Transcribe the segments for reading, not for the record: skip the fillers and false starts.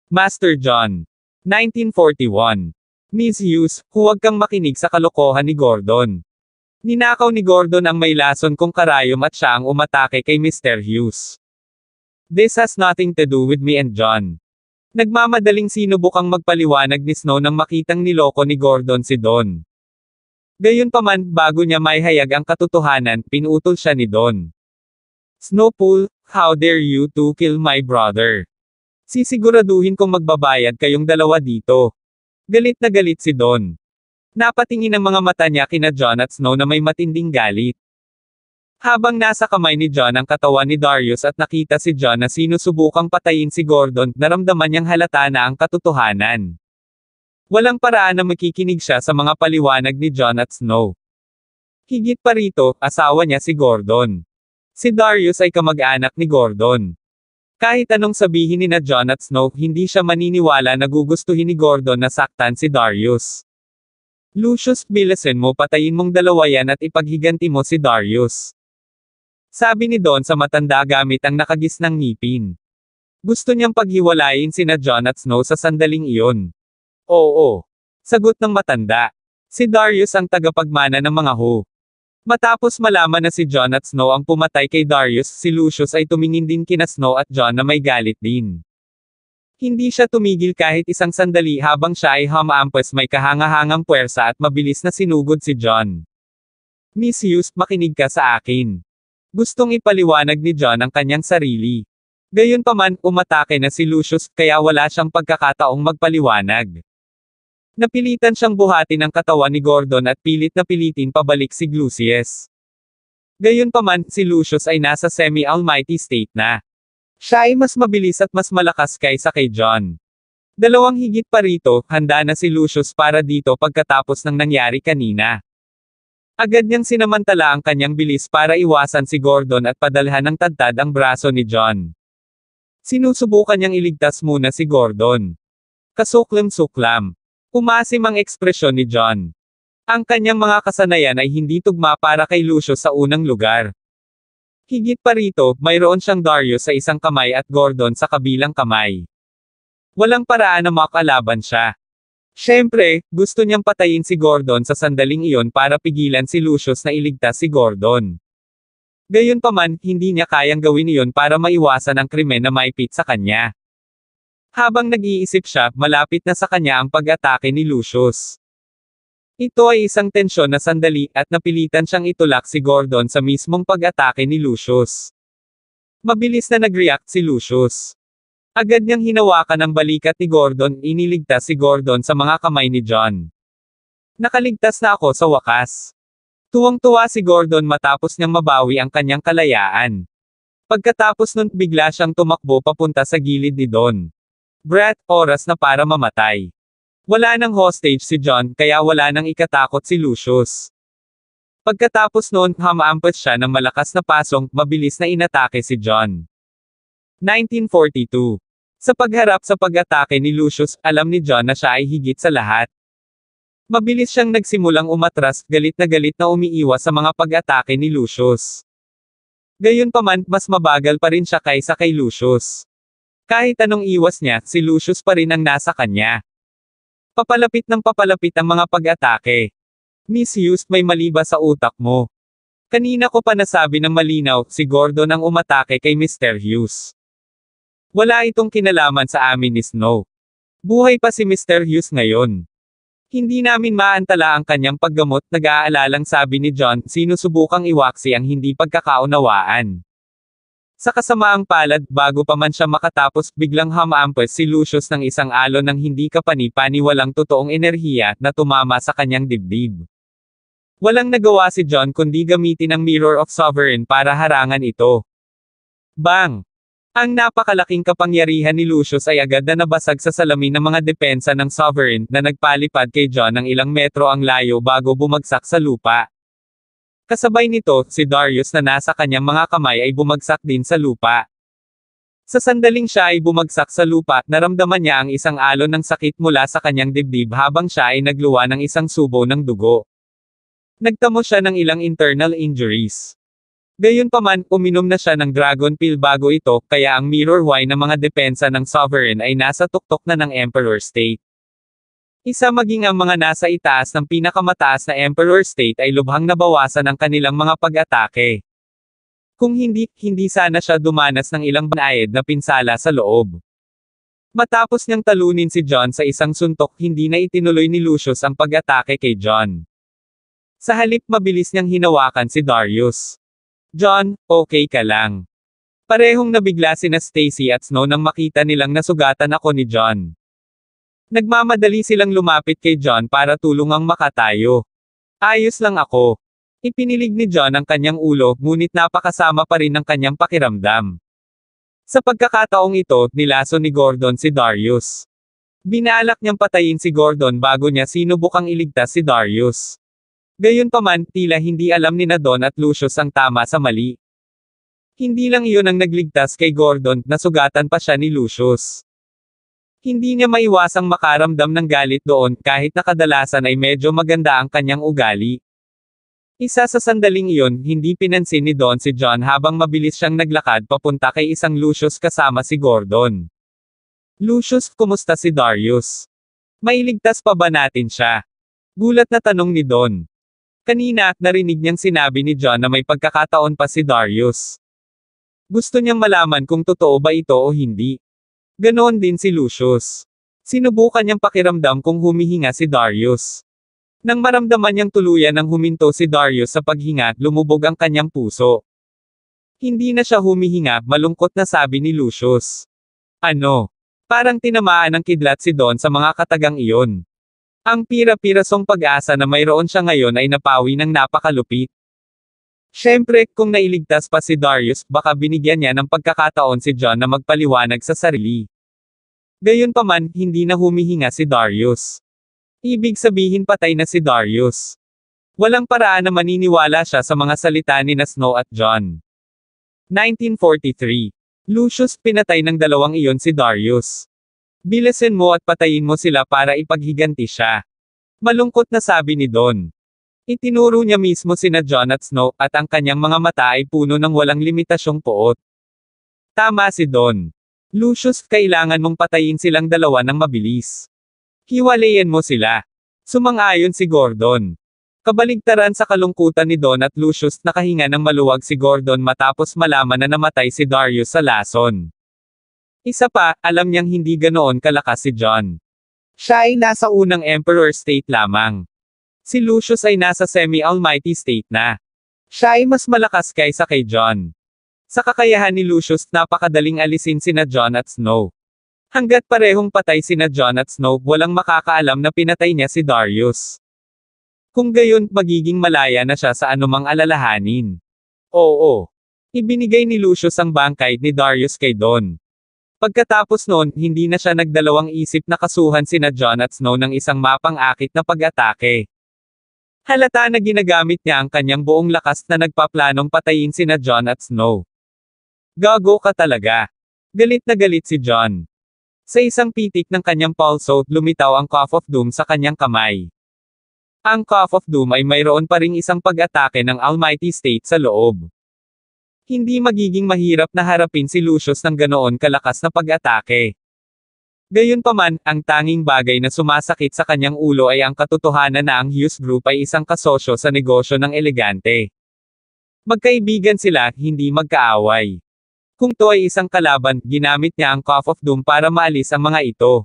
Master John. 1941. Miss Hughes, huwag kang makinig sa kalokohan ni Gordon. Ninakaw ni Gordon ang may lason kong karayom at siya ang umatake kay Mr. Hughes. This has nothing to do with me and John. Nagmamadaling sinubukang magpaliwanag ni Snow nang makitang niloko ni Gordon si Don. Gayunpaman, bago niya maihayag ang katotohanan, pinutol siya ni Don. Snowpool, how dare you to kill my brother? Sisiguraduhin kong magbabayad kayong dalawa dito. Galit na galit si Don. Napatingin ang mga mata niya kina John at Snow na may matinding galit. Habang nasa kamay ni John ang katawan ni Darius at nakita si John na sinusubukang patayin si Gordon, naramdaman niyang halata na ang katotohanan. Walang paraan na makikinig siya sa mga paliwanag ni John at Snow. Higit pa rito, asawa niya si Gordon. Si Darius ay kamag-anak ni Gordon. Kahit anong sabihin ni na John at Snow, hindi siya maniniwala na gugustuhin ni Gordon na saktan si Darius. Lucius, bilisan mo, patayin mong dalawa yan at ipaghiganti mo si Darius. Sabi ni Don sa matanda gamit ang nakagisnang ngipin. Gusto niyang paghiwalayin sina John at Snow sa sandaling iyon. Oo. Sagot ng matanda. Si Darius ang tagapagmana ng mga Ho. Matapos malaman na si John at Snow ang pumatay kay Darius, si Lucius ay tumingin din kina Snow at John na may galit din. Hindi siya tumigil kahit isang sandali habang siya ay humaampas may kahangahangang puwersa at mabilis na sinugod si John. Miss Hughes, makinig ka sa akin. Gustong ipaliwanag ni John ang kanyang sarili. Gayunpaman, umatake na si Lucius, kaya wala siyang pagkakataong magpaliwanag. Napilitan siyang buhatin ang katawan ni Gordon at pilit na pilitin pabalik si Lucius. Gayunpaman, si Lucius ay nasa semi-almighty state na. Siya ay mas mabilis at mas malakas kaysa kay John. Dalawang higit pa rito, handa na si Lucius para dito pagkatapos ng nangyari kanina. Agad niyang sinamantala ang kanyang bilis para iwasan si Gordon at padalhan ng tadtad ang braso ni John. Sinusubukan niyang iligtas muna si Gordon. Kasuklam-suklam. Umasim ang ekspresyon ni John. Ang kanyang mga kasanayan ay hindi tugma para kay Lucius sa unang lugar. Higit pa rito, mayroon siyang Darius sa isang kamay at Gordon sa kabilang kamay. Walang paraan na makalaban siya. Siyempre, gusto niyang patayin si Gordon sa sandaling iyon para pigilan si Lucius na iligtas si Gordon. Gayunpaman, hindi niya kayang gawin iyon para maiwasan ang krimen na maipit sa kanya. Habang nag-iisip siya, malapit na sa kanya ang pag-atake ni Lucius. Ito ay isang tensyon na sandali, at napilitan siyang itulak si Gordon sa mismong pag-atake ni Lucius. Mabilis na nag-react si Lucius. Agad niyang hinawakan ang balikat ni Gordon, iniligtas si Gordon sa mga kamay ni John. Nakaligtas na ako sa wakas. Tuwang-tuwa si Gordon matapos niyang mabawi ang kanyang kalayaan. Pagkatapos nun, bigla siyang tumakbo papunta sa gilid ni Don. Brett, oras na para mamatay. Wala nang hostage si John, kaya wala nang ikatakot si Lucius. Pagkatapos noon, hamaampas siya ng malakas na pasong, mabilis na inatake si John. 1942. Sa pagharap sa pag-atake ni Lucius, alam ni John na siya ay higit sa lahat. Mabilis siyang nagsimulang umatras, galit na umiiwas sa mga pag-atake ni Lucius. Gayunpaman, mas mabagal pa rin siya kaysa kay Lucius. Kahit anong iwas niya, si Lucius pa rin ang nasa kanya. Papalapit ng papalapit ang mga pag-atake. Miss Hughes, may mali ba sa utak mo? Kanina ko pa nasabi ng malinaw, si Gordon ang umatake kay Mr. Hughes. Wala itong kinalaman sa amin ni Snow. Buhay pa si Mr. Hughes ngayon. Hindi namin maantala ang kanyang paggamot, nag-aalalang sabi ni John, sinusubukang iwaksi ang hindi pagkakaunawaan. Sa kasamaang palad, bago pa man siya makatapos, biglang hamaampas si Lucius ng isang alon ng hindi kapani-paniwalang totoong enerhiya, na tumama sa kanyang dibdib. Walang nagawa si John kundi gamitin ang Mirror of Sovereign para harangan ito. Bang! Ang napakalaking kapangyarihan ni Lucius ay agad na nabasag sa salamin ng mga depensa ng Sovereign, na nagpalipad kay John ng ilang metro ang layo bago bumagsak sa lupa. Kasabay nito, si Darius na nasa kanyang mga kamay ay bumagsak din sa lupa. Sa sandaling siya ay bumagsak sa lupa, naramdaman niya ang isang alon ng sakit mula sa kanyang dibdib habang siya ay nagluwa ng isang subo ng dugo. Nagtamo siya ng ilang internal injuries. Gayunpaman, uminom na siya ng dragon pill bago ito, kaya ang mirror why ng mga depensa ng sovereign ay nasa tuktok na ng Emperor State. Isa maging ang mga nasa itaas ng pinakamataas na Emperor State ay lubhang nabawasan ang kanilang mga pag-atake. Kung hindi sana siya dumanas ng ilang banayad na pinsala sa loob. Matapos niyang talunin si Jon sa isang suntok, hindi na itinuloy ni Lucius ang pag-atake kay Jon. Sa halip mabilis niyang hinawakan si Darius. Jon, okay ka lang. Parehong nabigla sina Stacy at Snow nang makita nilang nasugatan ako ni Jon. Nagmamadali silang lumapit kay Jon para tulungang makatayo. Ayos lang ako. Ipinilig ni Jon ang kanyang ulo, ngunit napakasama pa rin ang kanyang pakiramdam. Sa pagkakataong ito, nilaso ni Gordon si Darius. Binalak niyang patayin si Gordon bago niya sinubukang iligtas si Darius. Gayunpaman, tila hindi alam ni Don at Lucius ang tama sa mali. Hindi lang iyon ang nagligtas kay Gordon, nasugatan pa siya ni Lucius. Hindi niya maiwasang makaramdam ng galit doon, kahit na kadalasan ay medyo maganda ang kanyang ugali. Isa sa sandaling iyon, hindi pinansin ni Don si Jon habang mabilis siyang naglakad papunta kay isang Lucius kasama si Gordon. Lucius, kumusta si Darius? Mailigtas pa ba natin siya? Gulat na tanong ni Don. Kanina, narinig niyang sinabi ni Jon na may pagkakataon pa si Darius. Gusto niyang malaman kung totoo ba ito o hindi. Ganoon din si Lucius. Sinubukan niyang pakiramdam kung humihinga si Darius. Nang maramdaman niyang tuluyan ng huminto si Darius sa paghinga, lumubog ang kanyang puso. Hindi na siya humihinga, malungkot na sabi ni Lucius. Ano? Parang tinamaan ng kidlat si Don sa mga katagang iyon. Ang pira-pirasong pag-asa na mayroon siya ngayon ay napawi ng napakalupit. Siyempre, kung nailigtas pa si Darius, baka binigyan niya ng pagkakataon si Jon na magpaliwanag sa sarili. Gayunpaman, hindi na humihinga si Darius. Ibig sabihin patay na si Darius. Walang paraan na maniniwala siya sa mga salita ni Snow at Jon. 1943. Lucius, pinatay ng dalawang iyon si Darius. Bilisin mo at patayin mo sila para ipaghiganti siya. Malungkot na sabi ni Don. Itinuro niya mismo sina Jon at Snow, at ang kanyang mga mata ay puno ng walang limitasyong poot. Tama si Don. Lucius, kailangan mong patayin silang dalawa ng mabilis. Hiwalayan mo sila. Sumang-ayon si Gordon. Kabaligtaran sa kalungkutan ni Don at Lucius, nakahinga ng maluwag si Gordon matapos malaman na namatay si Darius sa lason. Isa pa, alam niyang hindi ganoon kalakas si Jon. Siya ay nasa unang Emperor State lamang. Si Lucius ay nasa semi-almighty state na. Siya ay mas malakas kaysa kay Jon. Sa kakayahan ni Lucius, napakadaling alisin sina Jon at Snow. Hanggat parehong patay sina Jon at Snow, walang makakaalam na pinatay niya si Darius. Kung gayon, magiging malaya na siya sa anumang alalahanin. Oo. Ibinigay ni Lucius ang bangkay ni Darius kay Don. Pagkatapos noon, hindi na siya nagdalawang isip na kasuhan sina Jon at Snow ng isang mapang-akit na pag-atake. Halata na ginagamit niya ang kanyang buong lakas na nagpaplanong patayin sina Jon at Snow. Gago ka talaga. Galit na galit si Jon. Sa isang pitik ng kanyang pulso, lumitaw ang Cup of Doom sa kanyang kamay. Ang Cup of Doom ay mayroon pa ring isang pag-atake ng Almighty State sa loob. Hindi magiging mahirap na harapin si Lucius ng ganoon kalakas na pag-atake. Gayunpaman, ang tanging bagay na sumasakit sa kanyang ulo ay ang katotohanan na ang Hughes Group ay isang kasosyo sa negosyo ng elegante. Magkaibigan sila, hindi magkaaway. Kung to ay isang kalaban, ginamit niya ang Cup of Doom para maalis ang mga ito.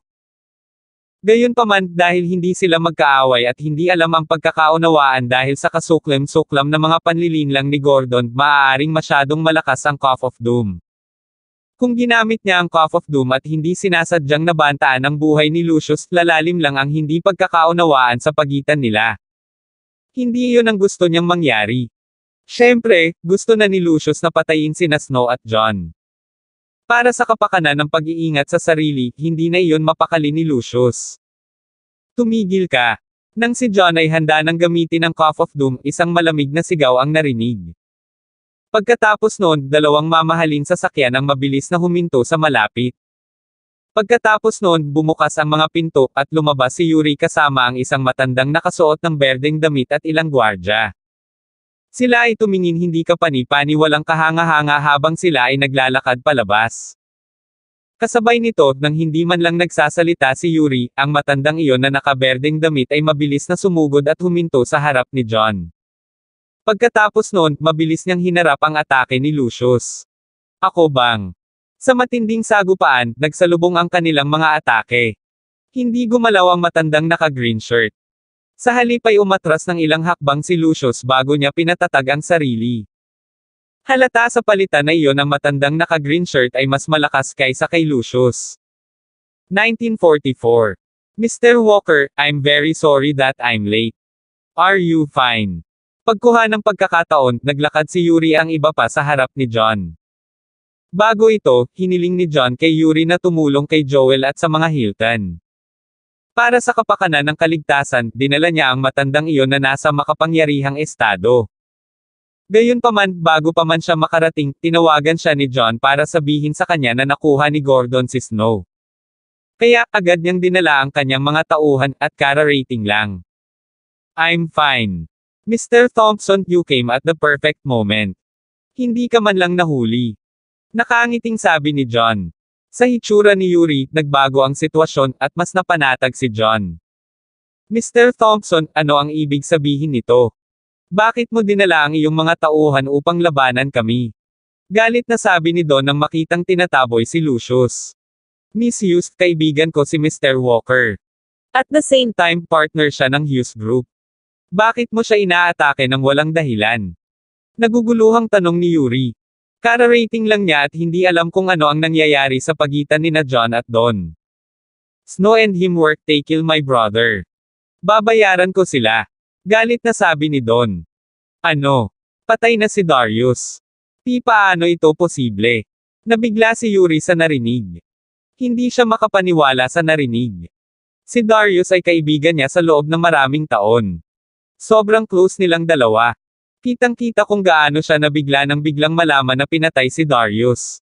Gayunpaman, dahil hindi sila magkaaway at hindi alam ang pagkakaunawaan dahil sa kasuklam-suklam na mga panlilinlang ni Gordon, maaaring masyadong malakas ang Cup of Doom. Kung ginamit niya ang Cup of Doom at hindi sinasadyang nabantaan ang buhay ni Lucius, lalalim lang ang hindi pagkakaunawaan sa pagitan nila. Hindi iyon ang gusto niyang mangyari. Siyempre, gusto na ni Lucius na patayin sina Snow at Jon. Para sa kapakanan ng pag-iingat sa sarili, hindi na iyon mapakali ni Lucius. Tumigil ka. Nang si Jon ay handa nang gamitin ang Cup of Doom, isang malamig na sigaw ang narinig. Pagkatapos noon, dalawang mamahalin sasakyan ang mabilis na huminto sa malapit. Pagkatapos noon, bumukas ang mga pinto, at lumabas si Yuri kasama ang isang matandang nakasuot ng berdeng damit at ilang gwardya. Sila ay tumingin hindi kapani-pani walang kahanga-hanga habang sila ay naglalakad palabas. Kasabay nito, nang hindi man lang nagsasalita si Yuri, ang matandang iyon na nakaberdeng damit ay mabilis na sumugod at huminto sa harap ni John. Pagkatapos noon, mabilis niyang hinarap ang atake ni Lucius. Ako bang? Sa matinding sagupaan, nagsalubong ang kanilang mga atake. Hindi gumalaw ang matandang naka-green shirt. Sa halip ay umatras ng ilang hakbang si Lucius bago niya pinatatag ang sarili. Halata sa palitan na iyon ang matandang naka-green shirt ay mas malakas kaysa kay Lucius. 1944. Mr. Walker, I'm very sorry that I'm late. Are you fine? Pagkuha ng pagkakataon, naglakad si Yuri ang iba pa sa harap ni John. Bago ito, hiniling ni John kay Yuri na tumulong kay Joel at sa mga Hilton. Para sa kapakanan ng kaligtasan, dinala niya ang matandang iyon na nasa makapangyarihang estado. Gayunpaman, bago pa man siya makarating, tinawagan siya ni John para sabihin sa kanya na nakuha ni Gordon si Snow. Kaya, agad niyang dinala ang kanyang mga tauhan, at kara-rating lang. I'm fine. Mr. Thompson, you came at the perfect moment. Hindi ka man lang nahuli. Nakangiting sabi ni John. Sa hitsura ni Yuri, nagbago ang sitwasyon, at mas napanatag si John. Mr. Thompson, ano ang ibig sabihin nito? Bakit mo dinala ang iyong mga tauhan upang labanan kami? Galit na sabi ni Don nang makitang tinataboy si Lucius. Miss Hughes, kaibigan ko si Mr. Walker. At the same time, partner siya ng Hughes Group. Bakit mo siya inaatake ng walang dahilan? Naguguluhang tanong ni Yuri. Kara-rating lang niya at hindi alam kung ano ang nangyayari sa pagitan nina John at Don. Snow and him work they kill my brother. Babayaran ko sila. Galit na sabi ni Don. Ano? Patay na si Darius. Di paano ito posible? Nabigla si Yuri sa narinig. Hindi siya makapaniwala sa narinig. Si Darius ay kaibigan niya sa loob ng maraming taon. Sobrang close nilang dalawa. Kitang-kita kung gaano siya nabigla nang biglang malaman na pinatay si Darius.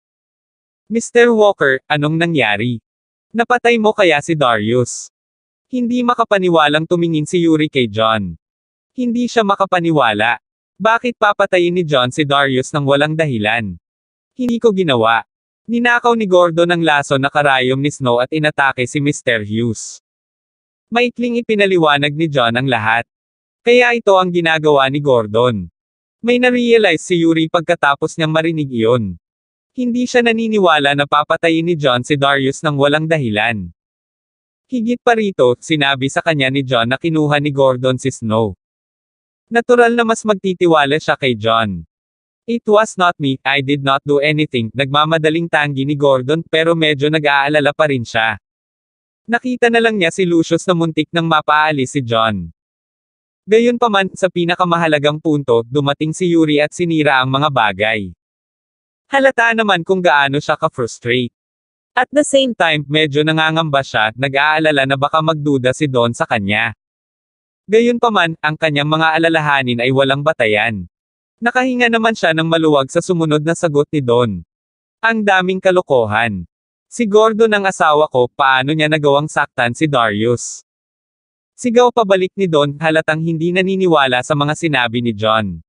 Mr. Walker, anong nangyari? Napatay mo kaya si Darius? Hindi makapaniwalang tumingin si Yuri kay John. Hindi siya makapaniwala. Bakit papatayin ni John si Darius nang walang dahilan? Hindi ko ginawa. Ninakaw ni Gordon ang lason na karayom ni Snow at inatake si Mr. Hughes. Maikling ipinaliwanag ni John ang lahat. Kaya ito ang ginagawa ni Gordon. May na-realize si Yuri pagkatapos niyang marinig iyon. Hindi siya naniniwala na papatayin ni John si Darius nang walang dahilan. Higit pa rito, sinabi sa kanya ni John na kinuha ni Gordon si Snow. Natural na mas magtitiwala siya kay John. It was not me, I did not do anything, nagmamadaling tanggi ni Gordon pero medyo nag-aalala pa rin siya. Nakita na lang niya si Lucius na muntik nang mapaalis si John. Gayunpaman, sa pinakamahalagang punto, dumating si Yuri at sinira ang mga bagay. Halata naman kung gaano siya ka-frustrate. At the same time, medyo nangangamba siya, nag-aalala na baka magduda si Don sa kanya. Gayunpaman, ang kanyang mga alalahanin ay walang batayan. Nakahinga naman siya ng maluwag sa sumunod na sagot ni Don. Ang daming kalokohan. Si Gordon ang asawa ko, paano niya nagawang saktan si Darius? Sigaw pabalik ni Don, halatang hindi naniniwala sa mga sinabi ni John.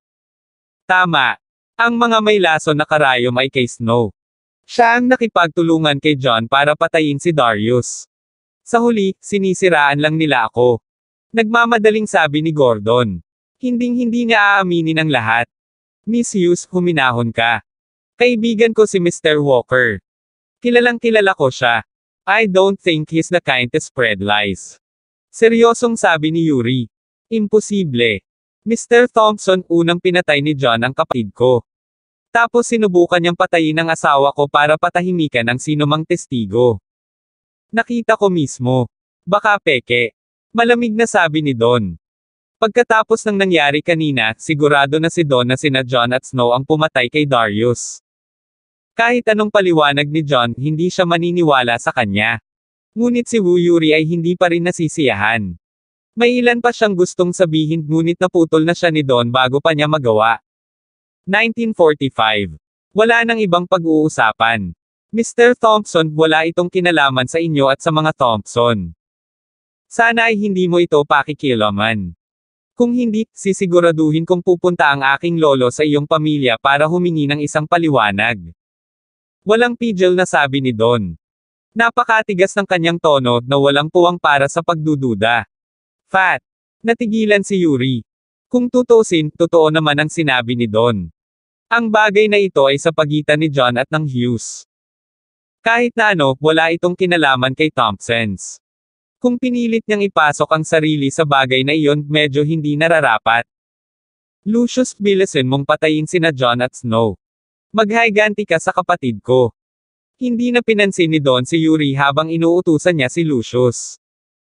Tama. Ang mga may lason na karayom ay kay Snow. Siya ang nakipagtulungan kay John para patayin si Darius. Sa huli, sinisiraan lang nila ako. Nagmamadaling sabi ni Gordon. Hinding-hindi niya aaminin ang lahat. Miss Hughes, huminahon ka. Kaibigan ko si Mr. Walker. Kilalang kilala ko siya. I don't think he's the kind to spread lies. Seryosong sabi ni Yuri. Imposible. Mr. Thompson, unang pinatay ni John ang kapatid ko. Tapos sinubukan niyang patayin ang asawa ko para patahimikan ang sinumang testigo. Nakita ko mismo. Baka peke. Malamig na sabi ni Don. Pagkatapos ng nangyari kanina, sigurado na si Don na sina John at Snow ang pumatay kay Darius. Kahit anong paliwanag ni John, hindi siya maniniwala sa kanya. Ngunit si Wu Yuri ay hindi pa rin nasisiyahan. May ilan pa siyang gustong sabihin ngunit naputol na siya ni Don bago pa niya magawa. 1945. Wala nang ibang pag-uusapan. Mr. Thompson, wala itong kinalaman sa inyo at sa mga Thompson. Sana ay hindi mo ito pakikialaman. Kung hindi, sisiguraduhin kong pupunta ang aking lolo sa iyong pamilya para humingi ng isang paliwanag. Walang pigil na sabi ni Don. Napakatigas ng kanyang tono na walang puwang para sa pagdududa. Fat. Natigilan si Yuri. Kung tutuusin, totoo naman ang sinabi ni Don. Ang bagay na ito ay sa pagitan ni John at ng Hughes. Kahit na ano, wala itong kinalaman kay Thompsons. Kung pinilit niyang ipasok ang sarili sa bagay na iyon, medyo hindi nararapat. Lucius, bilisin mong patayin sina John at Snow. Maghiganti ka sa kapatid ko. Hindi na pinansin ni Don si Yuri habang inuutusan niya si Lucius.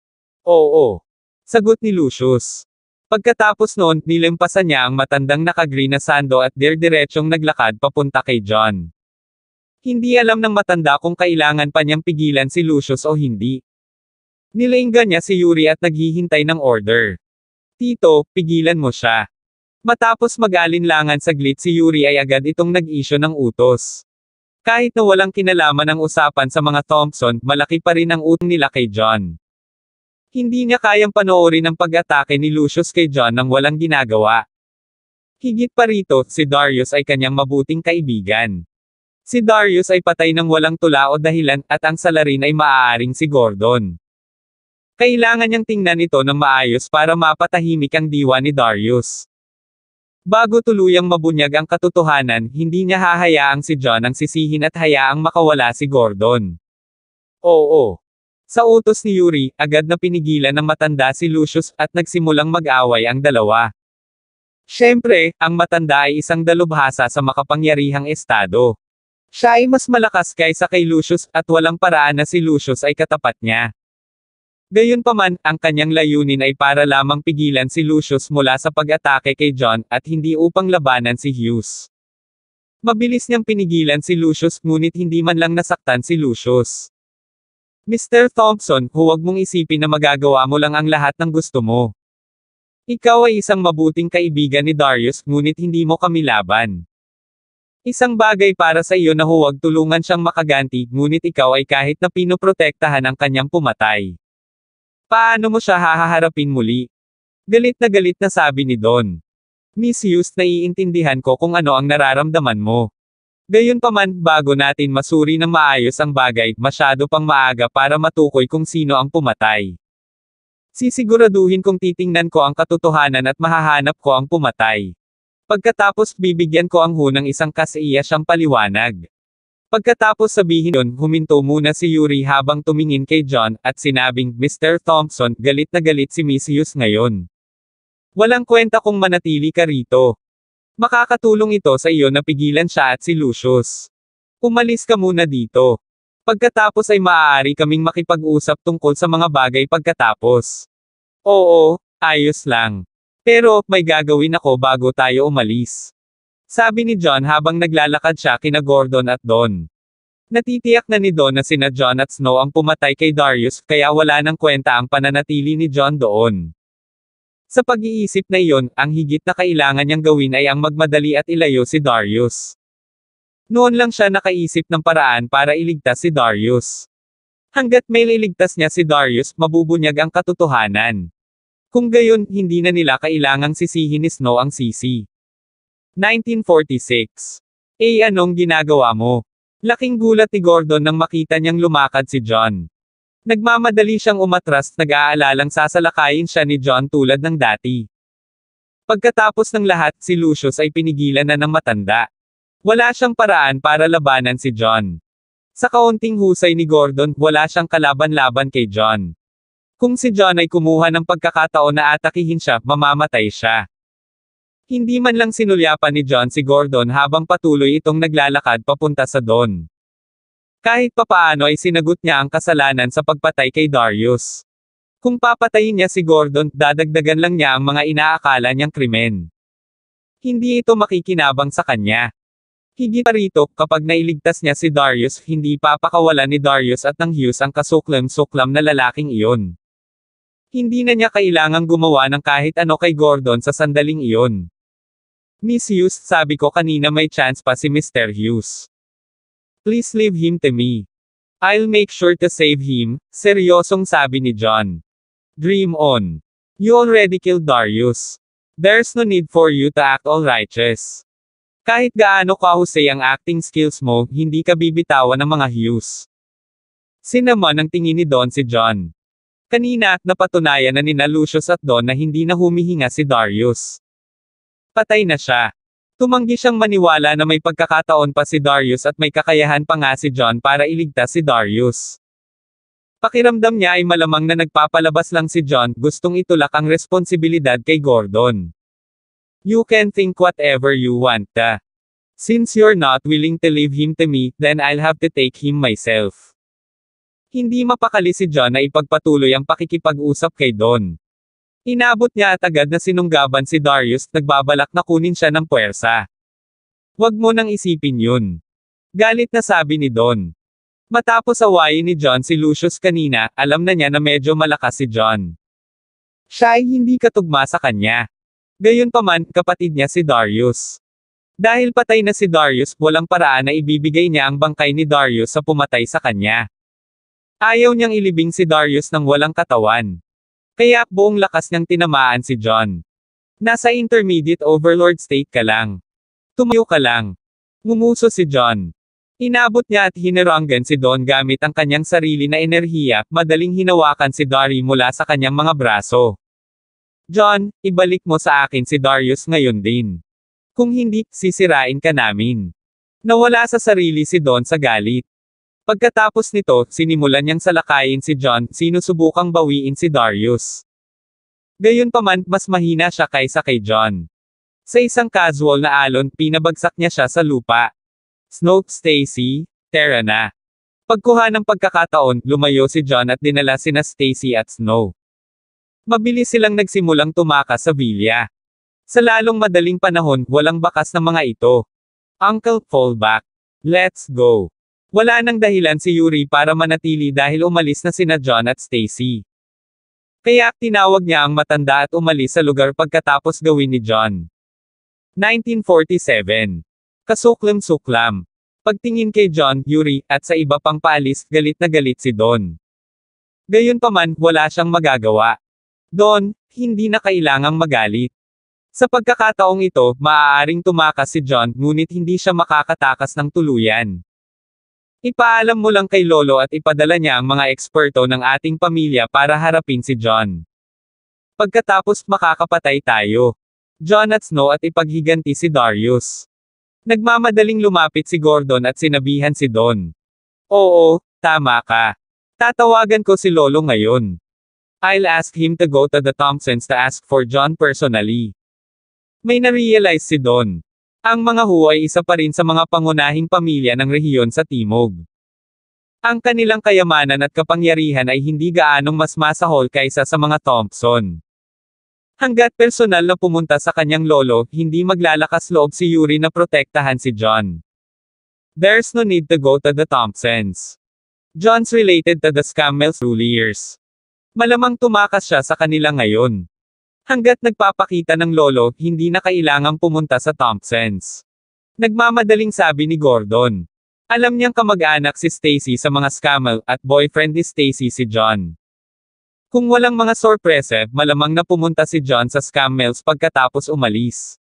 Oo. Sagot ni Lucius. Pagkatapos noon, nilempasan niya ang matandang nakagreen na sando at dirdiretsong naglakad papunta kay John. Hindi alam ng matanda kung kailangan pa niyang pigilan si Lucius o hindi. Nilainggan niya si Yuri at naghihintay ng order. Tito, pigilan mo siya. Matapos mag-alinlangan saglit si Yuri ay agad itong nag-issue ng utos. Kahit na walang kinalaman ang usapan sa mga Thompson, malaki pa rin ang utang nila kay John. Hindi niya kayang panoorin ang pag-atake ni Lucius kay John nang walang ginagawa. Higit pa rito, si Darius ay kanyang mabuting kaibigan. Si Darius ay patay ng walang tula o dahilan, at ang salarin ay maaaring si Gordon. Kailangan niyang tingnan ito ng maayos para mapatahimik ang diwa ni Darius. Bago tuluyang mabunyag ang katotohanan, hindi niya hahayaang si John ang sisihin at hayaang makawala si Gordon. Oo. Sa utos ni Yuri, agad na pinigilan ng matanda si Lucius at nagsimulang mag-away ang dalawa. Siyempre, ang matanda ay isang dalubhasa sa makapangyarihang estado. Siya ay mas malakas kaysa kay Lucius at walang paraan na si Lucius ay katapat niya. Gayunpaman, ang kanyang layunin ay para lamang pigilan si Lucius mula sa pag-atake kay John at hindi upang labanan si Hughes. Mabilis niyang pinigilan si Lucius ngunit hindi man lang nasaktan si Lucius. Mr. Thompson, huwag mong isipin na magagawa mo lang ang lahat ng gusto mo. Ikaw ay isang mabuting kaibigan ni Darius ngunit hindi mo kami laban. Isang bagay para sa iyo na huwag tulungan siyang makaganti ngunit ikaw ay kahit na pinoprotektahan ang kanyang pumatay. Paano mo siya hahaharapin muli? Galit na sabi ni Don. Miss Hughes, naiintindihan ko kung ano ang nararamdaman mo. Gayunpaman, bago natin masuri ng maayos ang bagay, masyado pang maaga para matukoy kung sino ang pumatay. Sisiguraduhin kong titingnan ko ang katotohanan at mahahanap ko ang pumatay. Pagkatapos bibigyan ko ang hunang isang kasiya siyang paliwanag. Pagkatapos sabihin yun, huminto muna si Yuri habang tumingin kay John, at sinabing, Mr. Thompson, galit na galit si Miss Hughes ngayon. Walang kwenta kung manatili ka rito. Makakatulong ito sa iyo na pigilan siya at si Lucius. Umalis ka muna dito. Pagkatapos ay maaari kaming makipag-usap tungkol sa mga bagay pagkatapos. Oo, ayos lang. Pero, may gagawin ako bago tayo umalis. Sabi ni John habang naglalakad siya kina Gordon at Don. Natitiyak na ni Don na sina John at Snow ang pumatay kay Darius, kaya wala nang kwenta ang pananatili ni John doon. Sa pag-iisip na iyon, ang higit na kailangan niyang gawin ay ang magmadali at ilayo si Darius. Noon lang siya nakaisip ng paraan para iligtas si Darius. Hanggat may liligtas niya si Darius, mabubunyag ang katotohanan. Kung gayon, hindi na nila kailangang sisihin ni Snow ang sisi. 1946. Anong ginagawa mo? Laking gulat ni Gordon nang makita niyang lumakad si John. Nagmamadali siyang umatras, nag-aalalang sasalakayin siya ni John tulad ng dati. Pagkatapos ng lahat, si Lucius ay pinigilan na ng matanda. Wala siyang paraan para labanan si John. Sa kaunting husay ni Gordon, wala siyang kalaban-laban kay John. Kung si John ay kumuha ng pagkakataon na atakihin siya, mamamatay siya. Hindi man lang sinulyapan ni John si Gordon habang patuloy itong naglalakad papunta sa Don. Kahit papaano ay sinagot niya ang kasalanan sa pagpatay kay Darius. Kung papatayin niya si Gordon, dadagdagan lang niya ang mga inaakala niyang krimen. Hindi ito makikinabang sa kanya. Higit pa rito, kapag nailigtas niya si Darius, hindi papakawalan ni Darius at ng Hughes ang kasuklam-suklam na lalaking iyon. Hindi na niya kailangang gumawa ng kahit ano kay Gordon sa sandaling iyon. Miss Hughes, sabi ko kanina may chance pa si Mr. Hughes. Please leave him to me. I'll make sure to save him, seryosong sabi ni John. Dream on. You already killed Darius. There's no need for you to act all righteous. Kahit gaano kahusay ang acting skills mo, hindi ka bibitawan ng mga Hughes. Sinamon ang tingin ni Don si John. Kanina, napatunayan na nina Lucius at Don na hindi na humihinga si Darius. Patay na siya. Tumanggi siyang maniwala na may pagkakataon pa si Darius at may kakayahan pa nga si John para iligtas si Darius. Pakiramdam niya ay malamang na nagpapalabas lang si John, gustong itulak ang responsibilidad kay Gordon. You can think whatever you want. Since you're not willing to leave him to me, then I'll have to take him myself. Hindi mapakali si John na ipagpatuloy ang pakikipag-usap kay Don. Inabot niya at agad na sinunggaban si Darius, nagbabalak na kunin siya ng puwersa. Huwag mo nang isipin yun. Galit na sabi ni Don. Matapos awayin ni John si Lucius kanina, alam na niya na medyo malakas si John. Siya ay hindi katugma sa kanya. Gayunpaman, kapatid niya si Darius. Dahil patay na si Darius, walang paraan na ibibigay niya ang bangkay ni Darius sa pumatay sa kanya. Ayaw niyang ilibing si Darius ng walang katawan. Kaya buong lakas niyang tinamaan si John. Nasa intermediate overlord state ka lang. Tumayo ka lang. Ngumuso si John. Inabot niya at hiniranggan si Don gamit ang kanyang sarili na enerhiya, madaling hinawakan si Dari mula sa kanyang mga braso. John, ibalik mo sa akin si Darius ngayon din. Kung hindi, sisirain ka namin. Nawala sa sarili si Don sa galit. Pagkatapos nito, sinimulan niyang salakayin si John, sinusubukang bawiin si Darius. Gayunpaman, mas mahina siya kaysa kay John. Sa isang casual na alon, pinabagsak niya siya sa lupa. Snow, Stacy, tara na. Pagkuha ng pagkakataon, lumayo si John at dinala sina Stacy at Snow. Mabilis silang nagsimulang tumakas sa vilya. Sa lalong madaling panahon, walang bakas ng mga ito. Uncle, fall back. Let's go. Wala nang dahilan si Yuri para manatili dahil umalis na sina John at Stacy. Kaya tinawag niya ang matanda at umalis sa lugar pagkatapos gawin ni John. 1947. Kasuklam-suklam. Pagtingin kay John, Yuri, at sa iba pang paalis, galit na galit si Don. Gayunpaman, wala siyang magagawa. Don, hindi na kailangang magalit. Sa pagkakataong ito, maaaring tumakas si John, ngunit hindi siya makakatakas ng tuluyan. Ipaalam mo lang kay Lolo at ipadala niya ang mga eksperto ng ating pamilya para harapin si John. Pagkatapos makakapatay tayo. John at Snow at ipaghiganti si Darius. Nagmamadaling lumapit si Gordon at sinabihan si Don. Oo, tama ka. Tatawagan ko si Lolo ngayon. I'll ask him to go to the Thompsons to ask for John personally. May na-realize si Don. Ang mga Hu ay isa pa rin sa mga pangunahing pamilya ng rehiyon sa Timog. Ang kanilang kayamanan at kapangyarihan ay hindi gaanong mas masahol kaysa sa mga Thompson. Hanggat personal na pumunta sa kanyang lolo, hindi maglalakas loob si Yuri na protektahan si John. There's no need to go to the Thompsons. John's related to the Scammels rulers. Malamang tumakas siya sa kanila ngayon. Hanggat nagpapakita ng lolo, hindi na kailangang pumunta sa Thompsons. Nagmamadaling sabi ni Gordon. Alam niyang kamag-anak si Stacy sa mga Scammel, at boyfriend ni Stacy si John. Kung walang mga sorpresa, malamang na pumunta si John sa Scammels pagkatapos umalis.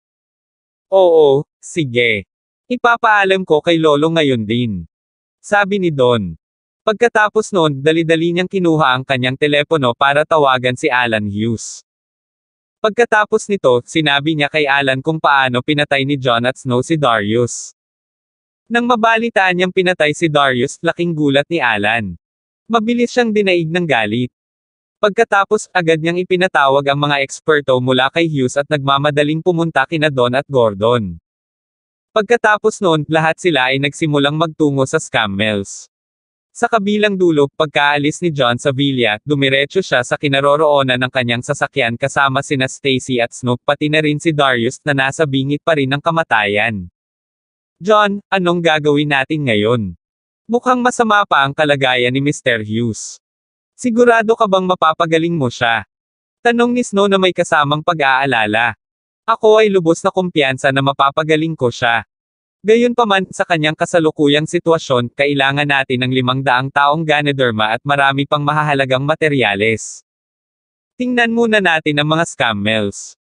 Oo, sige. Ipapaalam ko kay Lolo ngayon din. Sabi ni Don. Pagkatapos noon, dali-dali niyang kinuha ang kanyang telepono para tawagan si Alan Hughes. Pagkatapos nito, sinabi niya kay Alan kung paano pinatay ni John at Snow si Darius. Nang mabalitaan niyang pinatay si Darius, laking gulat ni Alan. Mabilis siyang dinaig ng galit. Pagkatapos, agad niyang ipinatawag ang mga eksperto mula kay Hughes at nagmamadaling pumunta kina Don at Gordon. Pagkatapos noon, lahat sila ay nagsimulang magtungo sa Scammels. Sa kabilang dulo, pagkaalis ni John sa villa, dumiretso siya sa kinaroroonan ng kanyang sasakyan kasama sina Stacy at Snow, pati na rin si Darius na nasa bingit pa rin ng kamatayan. John, anong gagawin natin ngayon? Mukhang masama pa ang kalagayan ni Mr. Hughes. Sigurado ka bang mapapagaling mo siya? Tanong ni Snow na may kasamang pag-aalala. Ako ay lubos na kumpiyansa na mapapagaling ko siya. Gayunpaman, sa kanyang kasalukuyang sitwasyon, kailangan natin ng 500 taong Ganoderma at marami pang mahahalagang materyales. Tingnan muna natin ang mga Scammels.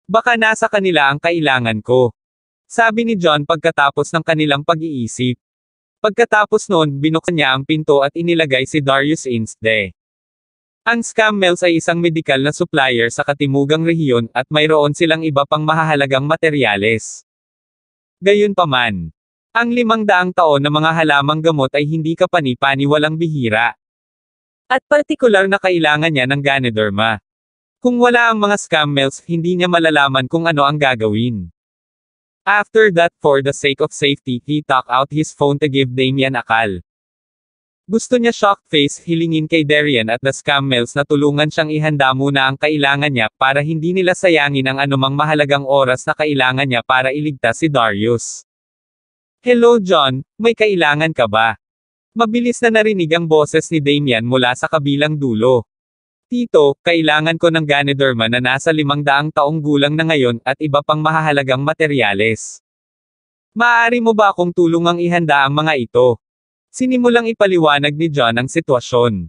Baka nasa kanila ang kailangan ko. Sabi ni John pagkatapos ng kanilang pag-iisip. Pagkatapos noon, binuksan niya ang pinto at inilagay si Darius Inste. Ang Scammels ay isang medikal na supplier sa katimugang rehiyon at mayroon silang iba pang mahahalagang materyales. Gayunpaman, ang 500 taon na mga halamang gamot ay hindi kapani-paniwalang bihira. At partikular na kailangan niya ng Ganoderma. Kung wala ang mga Scammels, hindi niya malalaman kung ano ang gagawin. After that, for the sake of safety, he took out his phone to give Damian a call. Gusto niya shocked face hilingin kay Darian at the Scammels na tulungan siyang ihanda muna ang kailangan niya para hindi nila sayangin ang anumang mahalagang oras na kailangan niya para iligtas si Darius. Hello John, may kailangan ka ba? Mabilis na narinig ang boses ni Damian mula sa kabilang dulo. Tito, kailangan ko ng Ganoderma na nasa 500 taong gulang na ngayon at iba pang mahahalagang materyales. Maaari mo ba akong tulungang ihanda ang mga ito? Sinimulang ipaliwanag ni John ang sitwasyon.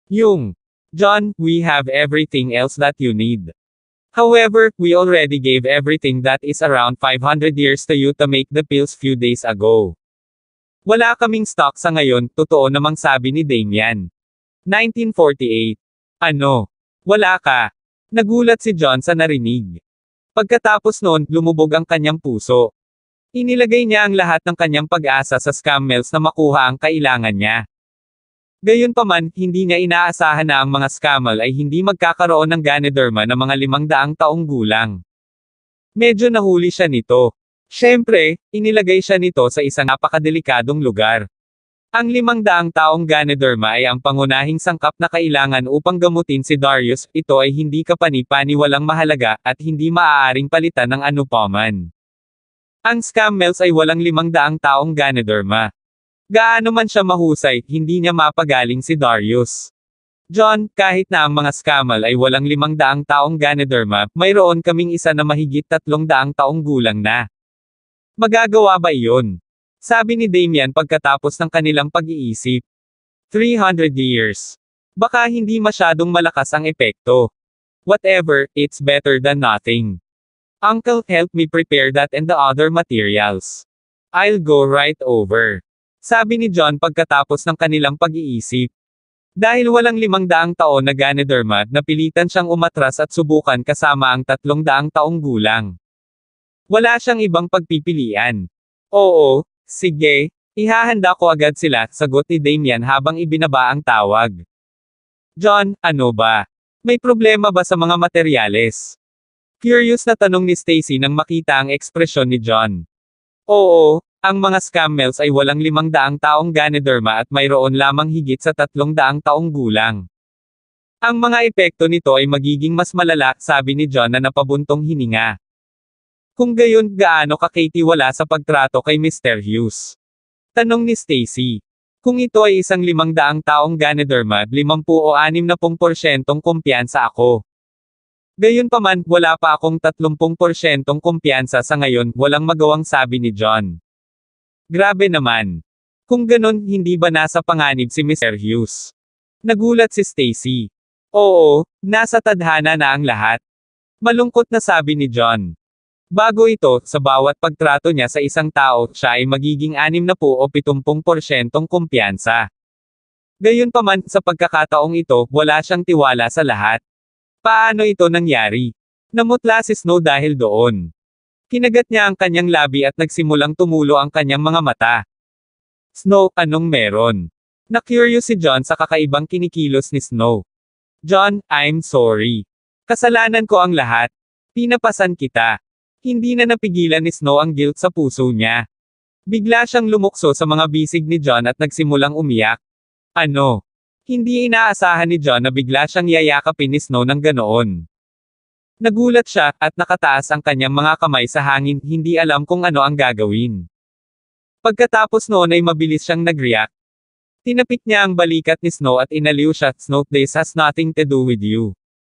John, we have everything else that you need. However, we already gave everything that is around 500 years to you to make the pills few days ago. Wala kaming stock sa ngayon, totoo namang sabi ni Damian. 1948. Ano? Wala ka? Nagulat si John sa narinig. Pagkatapos noon, lumubog ang kanyang puso. Inilagay niya ang lahat ng kanyang pag-asa sa Scammels na makuha ang kailangan niya. Gayunpaman, hindi niya inaasahan na ang mga Scammel ay hindi magkakaroon ng Ganoderma na mga 500 taong gulang. Medyo nahuli siya nito. Siyempre, inilagay siya nito sa isang napakadelikadong lugar. Ang 500 taong Ganoderma ay ang pangunahing sangkap na kailangan upang gamutin si Darius. Ito ay hindi kapani-paniwalang mahalaga at hindi maaaring palitan ng anupaman. Ang Scammels ay walang 500 taong Ganoderma. Gaano man siya mahusay, hindi niya mapagaling si Darius. John, kahit na ang mga Scammel ay walang 500 taong Ganoderma, mayroon kaming isa na mahigit 300 taong gulang na. Magagawa ba iyon? Sabi ni Damian pagkatapos ng kanilang pag-iisip. 300 years. Baka hindi masyadong malakas ang epekto. Whatever, it's better than nothing. Uncle, help me prepare that and the other materials. I'll go right over. Sabi ni John pagkatapos ng kanilang pag-iisip. Dahil walang 500 taon na Ganoderma, napilitan siyang umatras at subukan kasama ang 300 taong gulang. Wala siyang ibang pagpipilian. Oo, sige, ihahanda ko agad sila, sagot ni Damian habang ibinaba ang tawag. John, ano ba? May problema ba sa mga materyales? Curious na tanong ni Stacy nang makita ang ekspresyon ni John. Oo, ang mga Scammels ay walang 500 taong Ganoderma at mayroon lamang higit sa 300 taong gulang. Ang mga epekto nito ay magiging mas malala, sabi ni John na napabuntong hininga. Kung gayon, gaano kakitiwala sa pagtrato kay Mr. Hughes? Tanong ni Stacy. Kung ito ay isang 500 taong Ganoderma, 50 o 60% kumpiyansa ako. Gayunpaman, wala pa akong 30% kumpiyansa sa ngayon, walang magawang sabi ni John. Grabe naman. Kung ganon, hindi ba nasa panganib si Mr. Hughes? Nagulat si Stacy. Oo, nasa tadhana na ang lahat. Malungkot na sabi ni John. Bago ito, sa bawat pagtrato niya sa isang tao, siya ay magiging 60 o 70% kumpiyansa. Gayunpaman, sa pagkakataong ito, wala siyang tiwala sa lahat. Paano ito nangyari? Namutla si Snow dahil doon. Kinagat niya ang kanyang labi at nagsimulang tumulo ang kanyang mga mata. Snow, anong meron? Na-curious si John sa kakaibang kinikilos ni Snow. John, I'm sorry. Kasalanan ko ang lahat. Pinapasan kita. Hindi na napigilan ni Snow ang guilt sa puso niya. Bigla siyang lumukso sa mga bisig ni John at nagsimulang umiyak. Ano? Hindi inaasahan ni John na bigla siyang yayakapin ni Snow ng ganoon. Nagulat siya, at nakataas ang kanyang mga kamay sa hangin, hindi alam kung ano ang gagawin. Pagkatapos noon ay mabilis siyang nag-react. Tinapik niya ang balikat ni Snow at inaliw siya. Snow, this has nothing to do with you.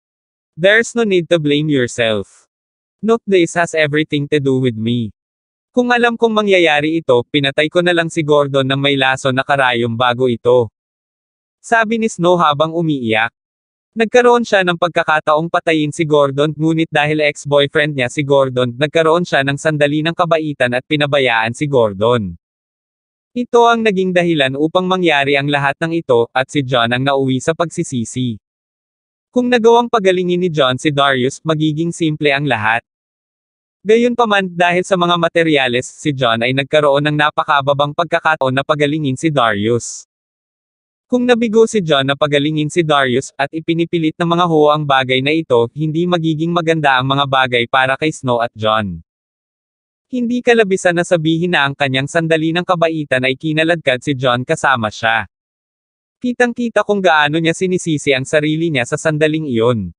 There's no need to blame yourself. Note, this has everything to do with me. Kung alam kong mangyayari ito, pinatay ko na lang si Gordon ng may lason na karayom bago ito. Sabi ni Snow habang umiiyak. Nagkaroon siya ng pagkakataong patayin si Gordon, ngunit dahil ex-boyfriend niya si Gordon, nagkaroon siya ng sandali ng kabaitan at pinabayaan si Gordon. Ito ang naging dahilan upang mangyari ang lahat ng ito, at si John ang nauwi sa pagsisisi. Kung nagawang pagalingin ni John si Darius, magiging simple ang lahat. Gayunpaman, dahil sa mga materyales, si John ay nagkaroon ng napakababang pagkakataon na pagalingin si Darius. Kung nabigo si John na pagalingin si Darius, at ipinipilit ng mga Ho ang bagay na ito, hindi magiging maganda ang mga bagay para kay Snow at John. Hindi kalabisan na sabihin na ang kanyang sandali ng kabaitan ay kinaladkad si John kasama siya. Kitang-kita kung gaano niya sinisisi ang sarili niya sa sandaling iyon.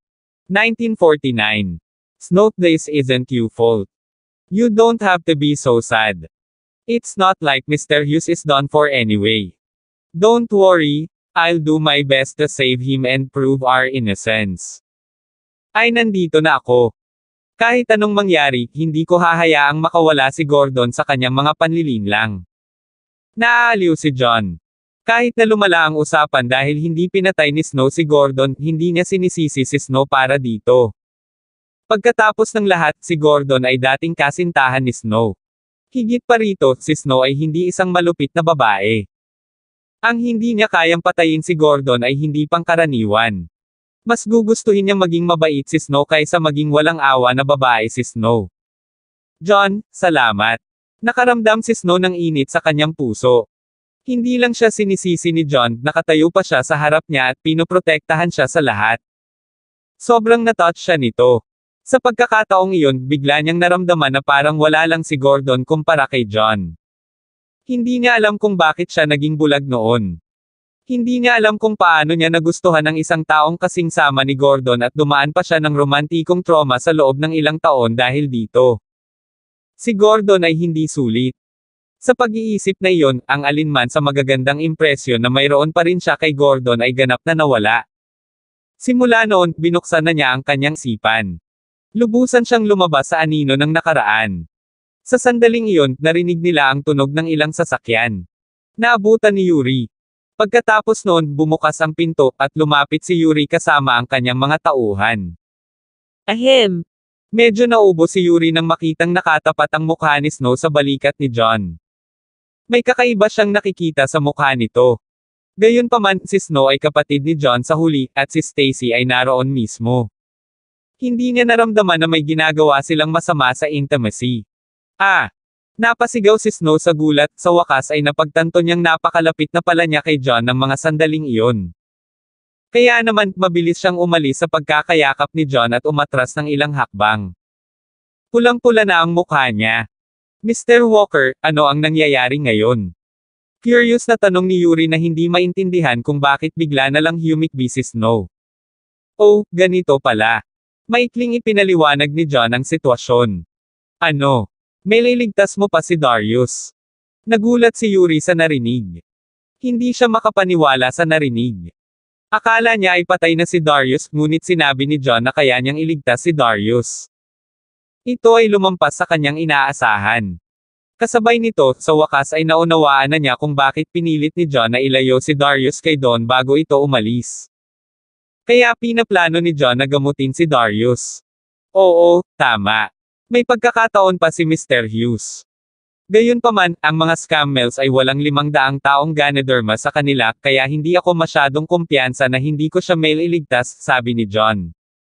1949. Snow, this isn't your fault. You don't have to be so sad. It's not like Mr. Hughes is done for anyway. Don't worry, I'll do my best to save him and prove our innocence. Ay, nandito na ako. Kahit anong mangyari, hindi ko hahayaang makawala si Gordon sa kanyang mga panlilinlang. Naaaliw si John. Kahit na lumala ang usapan dahil hindi pinatay ni Snow si Gordon, hindi niya sinisisi si Snow para dito. Pagkatapos ng lahat, si Gordon ay dating kasintahan ni Snow. Higit pa rito, si Snow ay hindi isang malupit na babae. Ang hindi niya kayang patayin si Gordon ay hindi pangkaraniwan. Mas gugustuhin niyang maging mabait si Snow kaysa maging walang awa na babae si Snow. John, salamat. Nakaramdam si Snow ng init sa kanyang puso. Hindi lang siya sinisisi ni John, nakatayo pa siya sa harap niya at pinoprotektahan siya sa lahat. Sobrang natouch siya nito. Sa pagkakataong iyon, bigla niyang naramdaman na parang wala lang si Gordon kumpara kay John. Hindi niya alam kung bakit siya naging bulag noon. Hindi niya alam kung paano niya nagustuhan ang isang taong kasing sama ni Gordon at dumaan pa siya ng romantikong trauma sa loob ng ilang taon dahil dito. Si Gordon ay hindi sulit. Sa pag-iisip na iyon, ang alinman sa magagandang impresyon na mayroon pa rin siya kay Gordon ay ganap na nawala. Simula noon, binuksan na niya ang kanyang sipan. Lubusan siyang lumabas sa anino ng nakaraan. Sa sandaling iyon, narinig nila ang tunog ng ilang sasakyan. Naabutan ni Yuri. Pagkatapos noon, bumukas ang pinto, at lumapit si Yuri kasama ang kanyang mga tauhan. Ahem. Medyo naubo si Yuri nang makitang nakatapat ang mukha ni Snow sa balikat ni John. May kakaiba siyang nakikita sa mukha nito. Gayunpaman, si Snow ay kapatid ni John sa huli, at si Stacy ay naroon mismo. Hindi niya naramdaman na may ginagawa silang masama sa intimacy. Napasigaw si Snow sa gulat, sa wakas ay napagtanto niyang napakalapit na pala niya kay John ng mga sandaling iyon. Kaya naman, mabilis siyang umalis sa pagkakayakap ni John at umatras ng ilang hakbang. Pulang-pula na ang mukha niya. Mr. Walker, ano ang nangyayari ngayon? Curious na tanong ni Yuri na hindi maintindihan kung bakit bigla na lang humikbi si Snow. Oh, ganito pala. Maikling ipinaliwanag ni John ang sitwasyon. Ano? May liligtas mo pa si Darius. Nagulat si Yuri sa narinig. Hindi siya makapaniwala sa narinig. Akala niya ay patay na si Darius, ngunit sinabi ni John na kaya niyang iligtas si Darius. Ito ay lumampas sa kanyang inaasahan. Kasabay nito, sa wakas ay naunawaan na niya kung bakit pinilit ni John na ilayo si Darius kay Don bago ito umalis. Kaya pinaplano ni John na gamutin si Darius. Oo, tama. May pagkakataon pa si Mr. Hughes. Gayunpaman, ang mga scammels ay walang 500 taong Ganoderma sa kanila, kaya hindi ako masyadong kumpiyansa na hindi ko siya mailigtas, sabi ni John.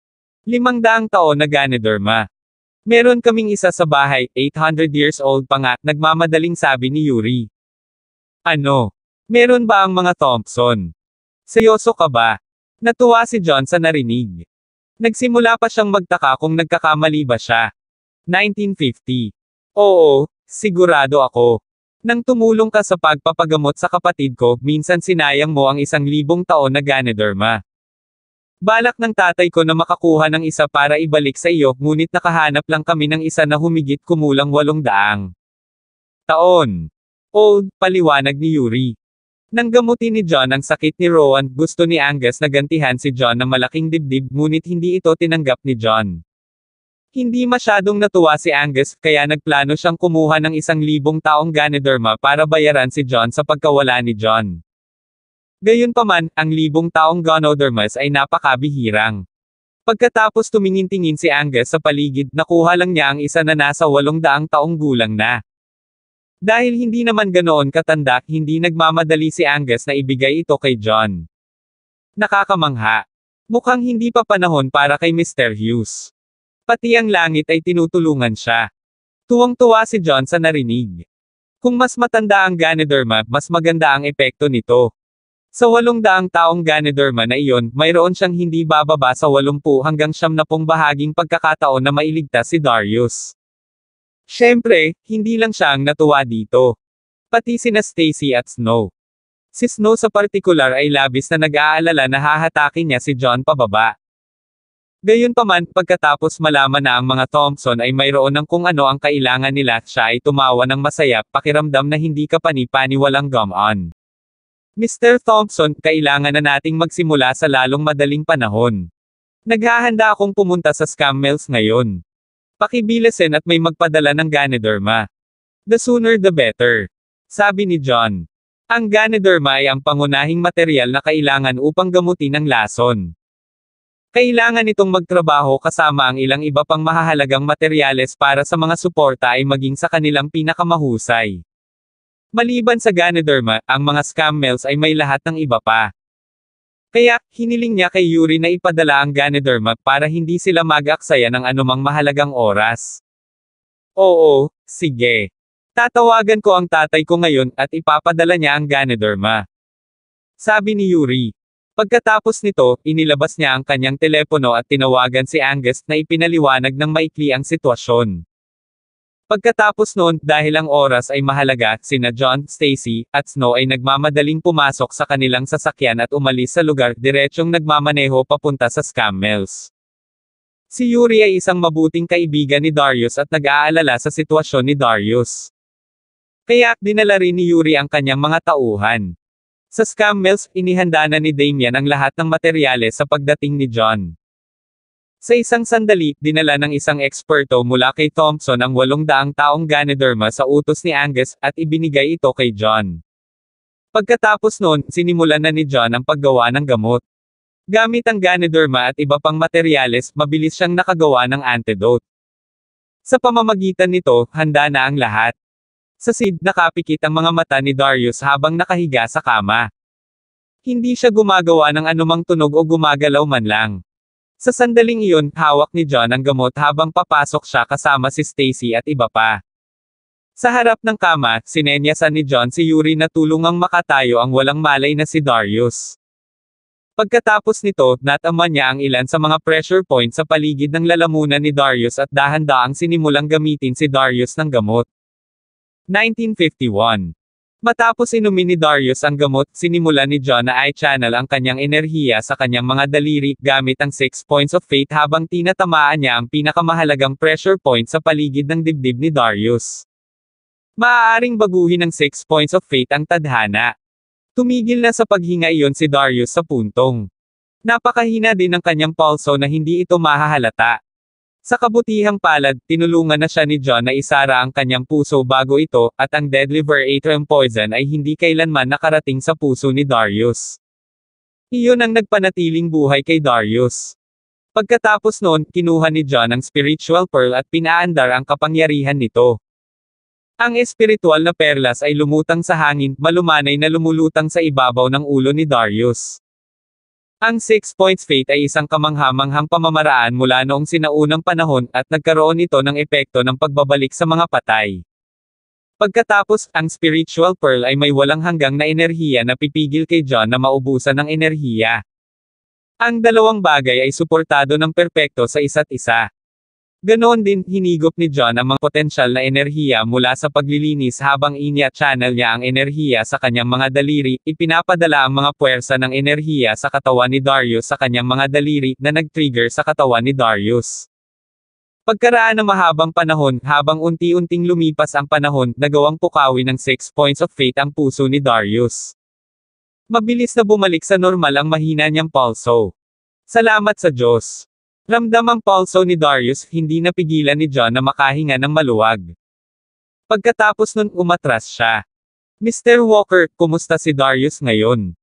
500 taon na Ganoderma. Meron kaming isa sa bahay, 800 years old pa nga, nagmamadaling sabi ni Yuri. Ano? Meron ba ang mga Thompson? Seryoso ka ba? Natuwa si John sa narinig. Nagsimula pa siyang magtaka kung nagkakamali ba siya. 1950. Oo, sigurado ako. Nang tumulong ka sa pagpapagamot sa kapatid ko, minsan sinayang mo ang 1,000 taon na Ganoderma. Balak ng tatay ko na makakuha ng isa para ibalik sa iyo, ngunit nakahanap lang kami ng isa na humigit kumulang 800 taon. Old, paliwanag ni Yuri. Nang gamutin ni John ang sakit ni Rowan, gusto ni Angus na gantihan si John ng malaking dibdib, ngunit hindi ito tinanggap ni John. Hindi masyadong natuwa si Angus, kaya nagplano siyang kumuha ng 1,000 taong Ganoderma para bayaran si John sa pagkawala ni John. Gayunpaman, ang libong taong Ganodermas ay napakabihirang. Pagkatapos tumingin-tingin si Angus sa paligid, nakuha lang niya ang isa na nasa 800 taong gulang na. Dahil hindi naman ganoon katanda, hindi nagmamadali si Angus na ibigay ito kay John. Nakakamangha. Mukhang hindi pa panahon para kay Mr. Hughes. Pati ang langit ay tinutulungan siya. Tuwang-tuwa si John sa narinig. Kung mas matanda ang Ganoderma, mas maganda ang epekto nito. Sa 800 taong Ganoderma na iyon, mayroon siyang hindi bababa sa 80 hanggang 70 bahaging pagkakataon na mailigtas si Darius. Siyempre, hindi lang siya ang natuwa dito. Pati sina Stacy at Snow. Si Snow sa partikular ay labis na nag-aalala na hahatakin niya si John pababa. Gayunpaman, pagkatapos malaman na ang mga Thompson ay mayroon ng kung ano ang kailangan nila, siya ay tumawa ng masaya, pakiramdam na hindi ka pani-paniwalang gum-on. Mr. Thompson, kailangan na nating magsimula sa lalong madaling panahon. Naghahanda akong pumunta sa scam mills ngayon. Pakibilisin at may magpadala ng Ganoderma. The sooner the better. Sabi ni John. Ang Ganoderma ay ang pangunahing materyal na kailangan upang gamutin ang lason. Kailangan itong magtrabaho kasama ang ilang iba pang mahahalagang materyales para sa mga suporta ay maging sa kanilang pinakamahusay. Maliban sa Ganoderma, ang mga scam mills ay may lahat ng iba pa. Kaya, hiniling niya kay Yuri na ipadala ang Ganoderma para hindi sila mag-aksaya ng anumang mahalagang oras. Oo, sige. Tatawagan ko ang tatay ko ngayon at ipapadala niya ang Ganoderma. Sabi ni Yuri. Pagkatapos nito, inilabas niya ang kanyang telepono at tinawagan si Angus na ipinaliwanag ng maikli ang sitwasyon. Pagkatapos noon, dahil ang oras ay mahalaga, sina John, Stacy, at Snow ay nagmamadaling pumasok sa kanilang sasakyan at umalis sa lugar, diretsyong nagmamaneho papunta sa scam mills. Si Yuri ay isang mabuting kaibigan ni Darius at nag-aalala sa sitwasyon ni Darius. Kaya, dinala rin ni Yuri ang kanyang mga tauhan. Sa scam mills, inihanda na ni Damian ang lahat ng materyales sa pagdating ni John. Sa isang sandali, dinala ng isang eksperto mula kay Thompson ang 800 taong Ganoderma sa utos ni Angus, at ibinigay ito kay John. Pagkatapos noon, sinimulan na ni John ang paggawa ng gamot. Gamit ang Ganoderma at iba pang materyales, mabilis siyang nakagawa ng antidote. Sa pamamagitan nito, handa na ang lahat. Sa Sid, nakapikit ang mga mata ni Darius habang nakahiga sa kama. Hindi siya gumagawa ng anumang tunog o gumagalaw man lang. Sa sandaling iyon, hawak ni John ang gamot habang papasok siya kasama si Stacy at iba pa. Sa harap ng kama, sinenyasan ni John si Yuri na tulungang makatayo ang walang malay na si Darius. Pagkatapos nito, natama niya ang ilan sa mga pressure points sa paligid ng lalamunan ni Darius at dahan-daang sinimulang gamitin si Darius ng gamot. 1951. Matapos inumin ni Darius ang gamot, sinimulan ni John na i-channel ang kanyang enerhiya sa kanyang mga daliri, gamit ang 6 points of fate habang tinatamaan niya ang pinakamahalagang pressure point sa paligid ng dibdib ni Darius. Maaaring baguhin ng 6 points of fate ang tadhana. Tumigil na sa paghinga iyon si Darius sa puntong. Napakahina din ng kanyang pulso na hindi ito mahahalata. Sa kabutihang palad, tinulungan na siya ni John na isara ang kanyang puso bago ito, at ang deadly Veratrium poison ay hindi kailanman nakarating sa puso ni Darius. Iyon ang nagpanatiling buhay kay Darius. Pagkatapos noon, kinuha ni John ang spiritual pearl at pinaandar ang kapangyarihan nito. Ang espiritual na perlas ay lumutang sa hangin, malumanay na lumulutang sa ibabaw ng ulo ni Darius. Ang 6 points fate ay isang kamangha-manghang pamamaraan mula noong sinaunang panahon, at nagkaroon ito ng epekto ng pagbabalik sa mga patay. Pagkatapos, ang spiritual pearl ay may walang hanggang na enerhiya na pipigil kay John na maubusan ng enerhiya. Ang dalawang bagay ay suportado ng perpekto sa isa't isa. Ganoon din, hinigop ni John ang mga potensyal na enerhiya mula sa paglilinis habang inya-channel niya ang enerhiya sa kanyang mga daliri, ipinapadala ang mga puwersa ng enerhiya sa katawan ni Darius sa kanyang mga daliri, na nag-trigger sa katawan ni Darius. Pagkaraan ng mahabang panahon, habang unti-unting lumipas ang panahon, nagawang pukawi ng 6 points of fate ang puso ni Darius. Mabilis na bumalik sa normal ang mahina niyang pulso. Salamat sa Diyos. Ramdam ang pulso ni Darius, hindi napigilan ni John na makahinga ng maluwag. Pagkatapos nun, umatras siya. Mr. Walker, kumusta si Darius ngayon?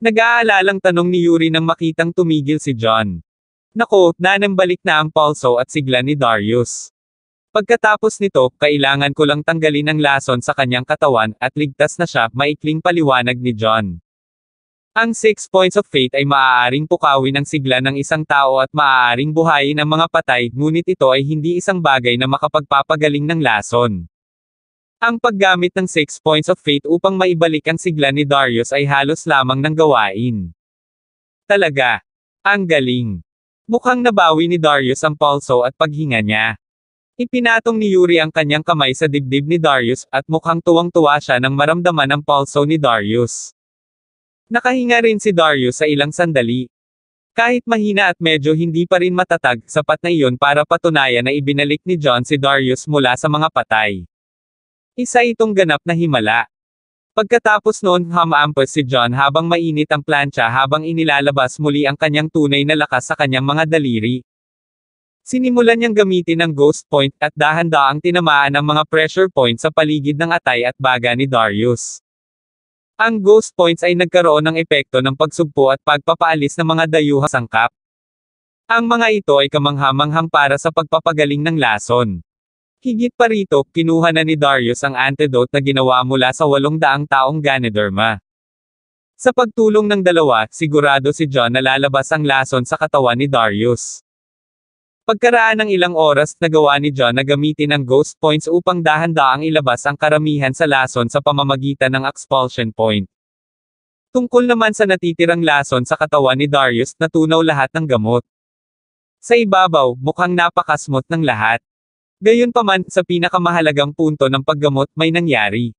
Nag-aalalang tanong ni Yuri nang makitang tumigil si John. Nako, nanambalik na ang pulso at sigla ni Darius. Pagkatapos nito, kailangan ko lang tanggalin ang lason sa kanyang katawan, at ligtas na siya, maikling paliwanag ni John. Ang 6 points of fate ay maaaring pukawin ang sigla ng isang tao at maaaring buhayin ang mga patay, ngunit ito ay hindi isang bagay na makapagpapagaling ng lason. Ang paggamit ng 6 points of fate upang maibalik ang sigla ni Darius ay halos lamang ng gawain. Talaga. Ang galing. Mukhang nabawi ni Darius ang pulso at paghinga niya. Ipinatong ni Yuri ang kanyang kamay sa dibdib ni Darius, at mukhang tuwang-tuwa siya nang maramdaman ang pulso ni Darius. Nakahinga rin si Darius sa ilang sandali. Kahit mahina at medyo hindi pa rin matatag, sapat na iyon para patunayan na ibinalik ni John si Darius mula sa mga patay. Isa itong ganap na himala. Pagkatapos noon, humampas si John habang mainit ang plancha habang inilalabas muli ang kanyang tunay na lakas sa kanyang mga daliri. Sinimulan niyang gamitin ang ghost point at dahan-daang tinamaan ang mga pressure point sa paligid ng atay at baga ni Darius. Ang ghost points ay nagkaroon ng epekto ng pagsugpo at pagpapaalis ng mga dayuhang sangkap. Ang mga ito ay kamangha-manghang para sa pagpapagaling ng lason. Higit pa rito, kinuha na ni Darius ang antidote na ginawa mula sa 800 taong Ganoderma. Sa pagtulong ng dalawa, sigurado si John na lalabas ang lason sa katawan ni Darius. Pagkaraan ng ilang oras, nagawa ni John na gamitin ang ghost points upang dahan-daang ilabas ang karamihan sa lason sa pamamagitan ng expulsion point. Tungkol naman sa natitirang lason sa katawan ni Darius, natunaw lahat ng gamot. Sa ibabaw, mukhang napakasmot ng lahat. Gayunpaman, sa pinakamahalagang punto ng paggamot, may nangyari.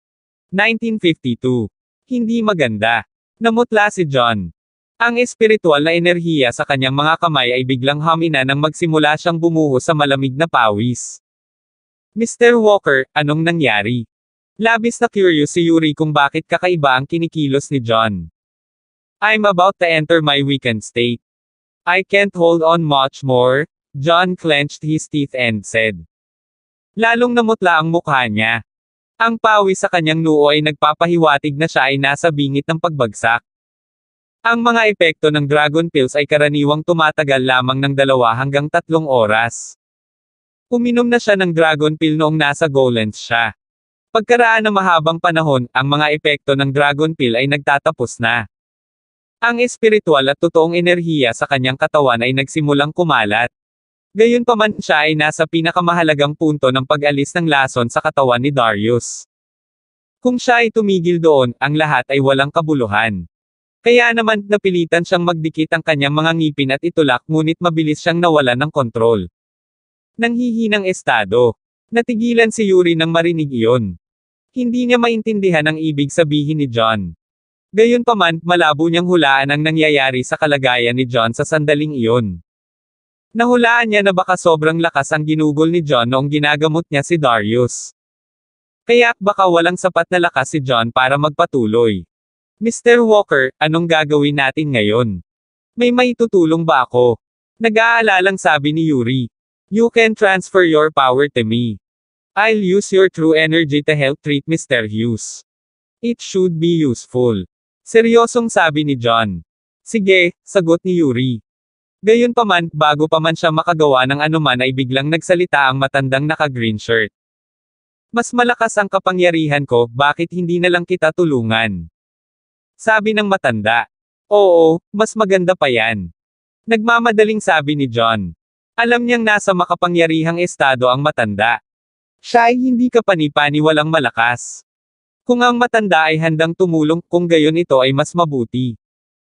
1952. Hindi maganda. Namutla si John. Ang espiritual na enerhiya sa kanyang mga kamay ay biglang humina nang magsimula siyang bumuhos sa malamig na pawis. Mr. Walker, anong nangyari? Labis na curious si Yuri kung bakit kakaiba ang kinikilos ni John. I'm about to enter my weakened state. I can't hold on much more, John clenched his teeth and said. Lalong namutla ang mukha niya. Ang pawis sa kanyang noo ay nagpapahiwatig na siya ay nasa bingit ng pagbagsak. Ang mga epekto ng Dragon Pills ay karaniwang tumatagal lamang ng 2 hanggang 3 oras. Uminom na siya ng Dragon Pill noong nasa Golands siya. Pagkaraan ng mahabang panahon, ang mga epekto ng Dragon Pill ay nagtatapos na. Ang espiritual at totoong enerhiya sa kanyang katawan ay nagsimulang kumalat. Gayunpaman, siya ay nasa pinakamahalagang punto ng pag-alis ng lason sa katawan ni Darius. Kung siya ay tumigil doon, ang lahat ay walang kabuluhan. Kaya naman, napilitan siyang magdikit ang kanyang mga ngipin at itulak, ngunit mabilis siyang nawalan ng kontrol. Nanghihinang estado. Natigilan si Yuri nang marinig iyon. Hindi niya maintindihan ang ibig sabihin ni John. Gayunpaman, malabo niyang hulaan ang nangyayari sa kalagayan ni John sa sandaling iyon. Nahulaan niya na baka sobrang lakas ang ginugol ni John noong ginagamot niya si Darius. Kaya, baka walang sapat na lakas si John para magpatuloy. Mr. Walker, anong gagawin natin ngayon? May maitutulong ba ako? Nag-aalalang sabi ni Yuri. You can transfer your power to me. I'll use your true energy to help treat Mr. Hughes. It should be useful. Seryosong sabi ni John. Sige, sagot ni Yuri. Gayunpaman, bago pa man siya makagawa ng anuman ay biglang nagsalita ang matandang naka-green shirt. Mas malakas ang kapangyarihan ko, bakit hindi na lang kita tulungan? Sabi ng matanda. Oo, mas maganda pa yan. Nagmamadaling sabi ni John. Alam niyang nasa makapangyarihang estado ang matanda. Siya ay hindi kapani-pani walang malakas. Kung ang matanda ay handang tumulong, kung gayon ito ay mas mabuti.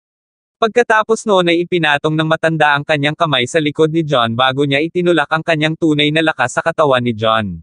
Pagkatapos noon ay ipinatong ng matanda ang kanyang kamay sa likod ni John bago niya itinulak ang kanyang tunay na lakas sa katawan ni John.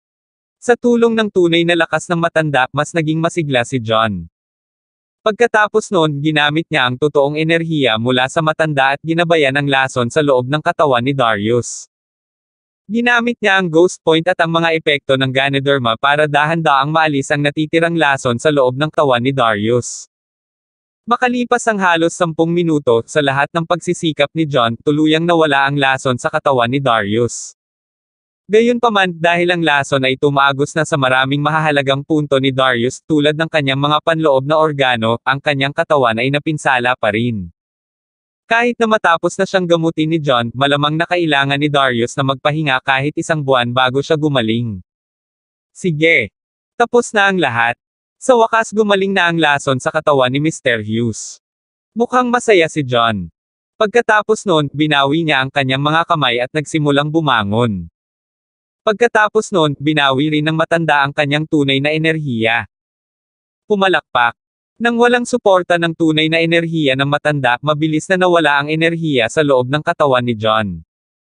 Sa tulong ng tunay na lakas ng matanda, mas naging masigla si John. Pagkatapos noon, ginamit niya ang totoong enerhiya mula sa matanda at ginabayan ang lason sa loob ng katawan ni Darius. Ginamit niya ang ghost point at ang mga epekto ng Ganoderma para dahan-daang maalis ang natitirang lason sa loob ng katawan ni Darius. Makalipas ang halos 10 minuto, sa lahat ng pagsisikap ni John, tuluyang nawala ang lason sa katawan ni Darius. Gayunpaman, dahil ang lason ay tumaagos na sa maraming mahahalagang punto ni Darius tulad ng kanyang mga panloob na organo, ang kanyang katawan ay napinsala pa rin. Kahit na matapos na siyang gamutin ni John, malamang na kailangan ni Darius na magpahinga kahit 1 buwan bago siya gumaling. Sige. Tapos na ang lahat. Sa wakas gumaling na ang lason sa katawan ni Mr. Hughes. Mukhang masaya si John. Pagkatapos noon, binawi niya ang kanyang mga kamay at nagsimulang bumangon. Pagkatapos noon, binawi rin ng matanda ang kanyang tunay na enerhiya. Pumalakpak. Nang walang suporta ng tunay na enerhiya ng matanda, mabilis na nawala ang enerhiya sa loob ng katawan ni John.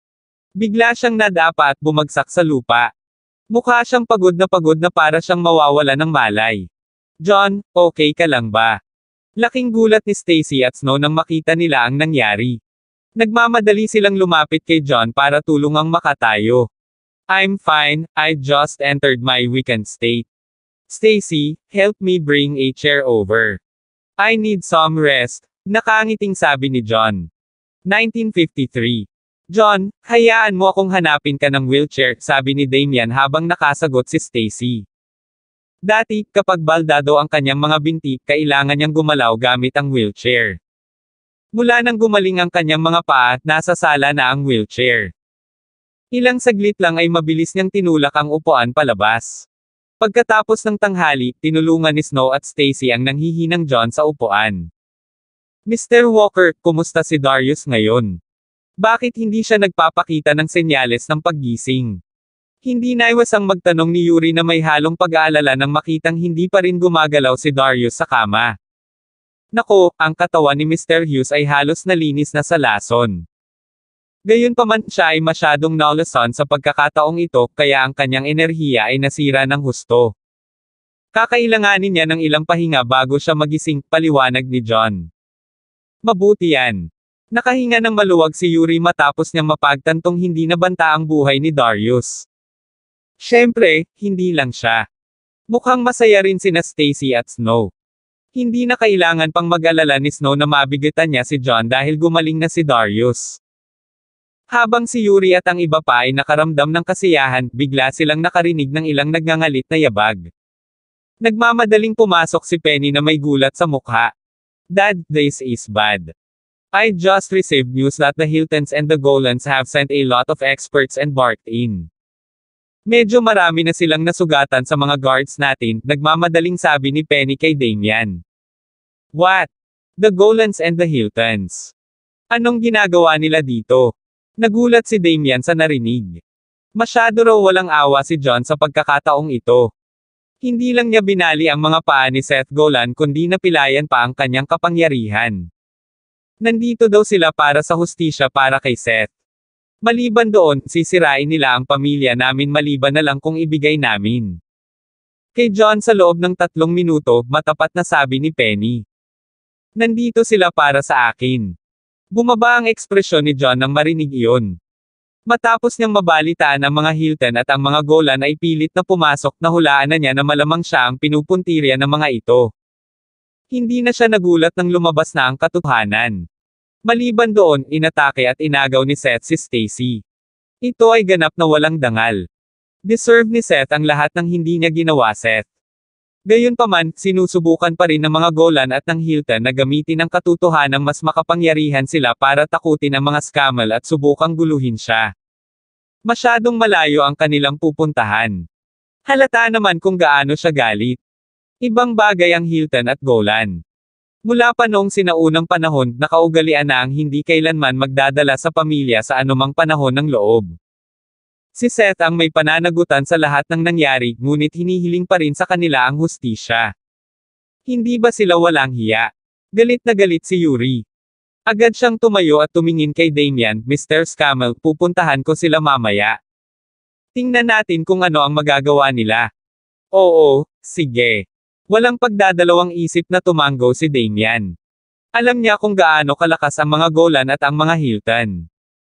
Bigla siyang nadapa at bumagsak sa lupa. Mukha siyang pagod na para siyang mawawala ng malay. John, okay ka lang ba? Laking gulat ni Stacy at Snow nang makita nila ang nangyari. Nagmamadali silang lumapit kay John para tulungang makatayo. I'm fine, I just entered my weakened state. Stacy, help me bring a chair over. I need some rest, nakangiting sabi ni John. 1953. John, hayaan mo akong hanapin ka ng wheelchair, sabi ni Damian habang nakasagot si Stacy. Dati, kapag baldado ang kanyang mga binti, kailangan niyang gumalaw gamit ang wheelchair. Mula nang gumaling ang kanyang mga paa, nasa sala na ang wheelchair. Ilang saglit lang ay mabilis niyang tinulak ang upuan palabas. Pagkatapos ng tanghali, tinulungan ni Snow at Stacy ang nanghihinang John sa upuan. Mr. Walker, kumusta si Darius ngayon? Bakit hindi siya nagpapakita ng senyales ng paggising? Hindi naiwasang magtanong ni Yuri na may halong pag-aalala nang makitang hindi pa rin gumagalaw si Darius sa kama. Nako, ang katawan ni Mr. Hughes ay halos nalinis na sa lason. Gayunpaman siya ay masyadong naulasan sa pagkakataong ito, kaya ang kanyang enerhiya ay nasira ng husto. Kakailanganin niya ng ilang pahinga bago siya magising, paliwanag ni John. Mabuti yan. Nakahinga ng maluwag si Yuri matapos niyang mapagtantong hindi nabanta ang buhay ni Darius. Siyempre, hindi lang siya. Mukhang masaya rin sina Stacy at Snow. Hindi na kailangan pang mag-alala ni Snow na mabigatan niya si John dahil gumaling na si Darius. Habang si Yuri at ang iba pa ay nakaramdam ng kasiyahan, bigla silang nakarinig ng ilang nagngangalit na yabag. Nagmamadaling pumasok si Penny na may gulat sa mukha. Dad, this is bad. I just received news that the Hiltons and the Golans have sent a lot of experts and barked in. Medyo marami na silang nasugatan sa mga guards natin, nagmamadaling sabi ni Penny kay Damian. What? The Golans and the Hiltons? Anong ginagawa nila dito? Nagulat si Damian sa narinig. Masyado raw walang awa si John sa pagkakataong ito. Hindi lang niya binali ang mga paa ni Seth Golan kundi napilayan pa ang kanyang kapangyarihan. Nandito daw sila para sa hustisya para kay Seth. Maliban doon, sisirain nila ang pamilya namin maliban na lang kung ibigay namin. Kay John sa loob ng 3 minuto, matapat na sabi ni Penny. Nandito sila para sa akin. Bumaba ang ekspresyon ni John nang marinig iyon. Matapos niyang mabalitaan ang mga Hilton at ang mga Golan ay pilit na pumasok na hulaan na niya na malamang siya ang pinupuntirya ng mga ito. Hindi na siya nagulat nang lumabas na ang katotohanan. Maliban doon, inatake at inagaw ni Seth si Stacy. Ito ay ganap na walang dangal. Deserve ni Seth ang lahat ng hindi niya ginawa Seth. Gayunpaman, sinusubukan pa rin ng mga Golan at ng Hilton na gamitin ang katotohanang mas makapangyarihan sila para takutin ang mga Scammell at subukang guluhin siya. Masyadong malayo ang kanilang pupuntahan. Halata naman kung gaano siya galit. Ibang bagay ang Hilton at Golan. Mula pa noong sinaunang panahon, nakaugalian na ang hindi kailanman magdadala sa pamilya sa anumang panahon ng loob. Si Seth ang may pananagutan sa lahat ng nangyari, ngunit hinihiling pa rin sa kanila ang hustisya. Hindi ba sila walang hiya? Galit na galit si Yuri. Agad siyang tumayo at tumingin kay Damian, Mr. Scammell, pupuntahan ko sila mamaya. Tingnan natin kung ano ang magagawa nila. Oo, sige. Walang pagdadalawang isip na tumanggo si Damian. Alam niya kung gaano kalakas ang mga Golan at ang mga Hilton.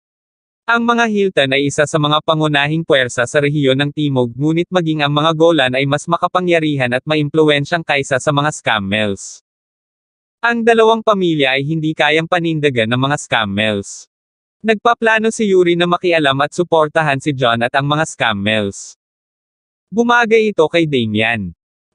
Ang mga Hilton ay isa sa mga pangunahing puwersa sa rehiyon ng Timog, ngunit maging ang mga Golan ay mas makapangyarihan at maimpluwensyang kaysa sa mga Scammells. Ang dalawang pamilya ay hindi kayang panindagan ng mga Scammells. Nagpaplano si Yuri na makialam at suportahan si John at ang mga scammers. Bumagay ito kay Damian.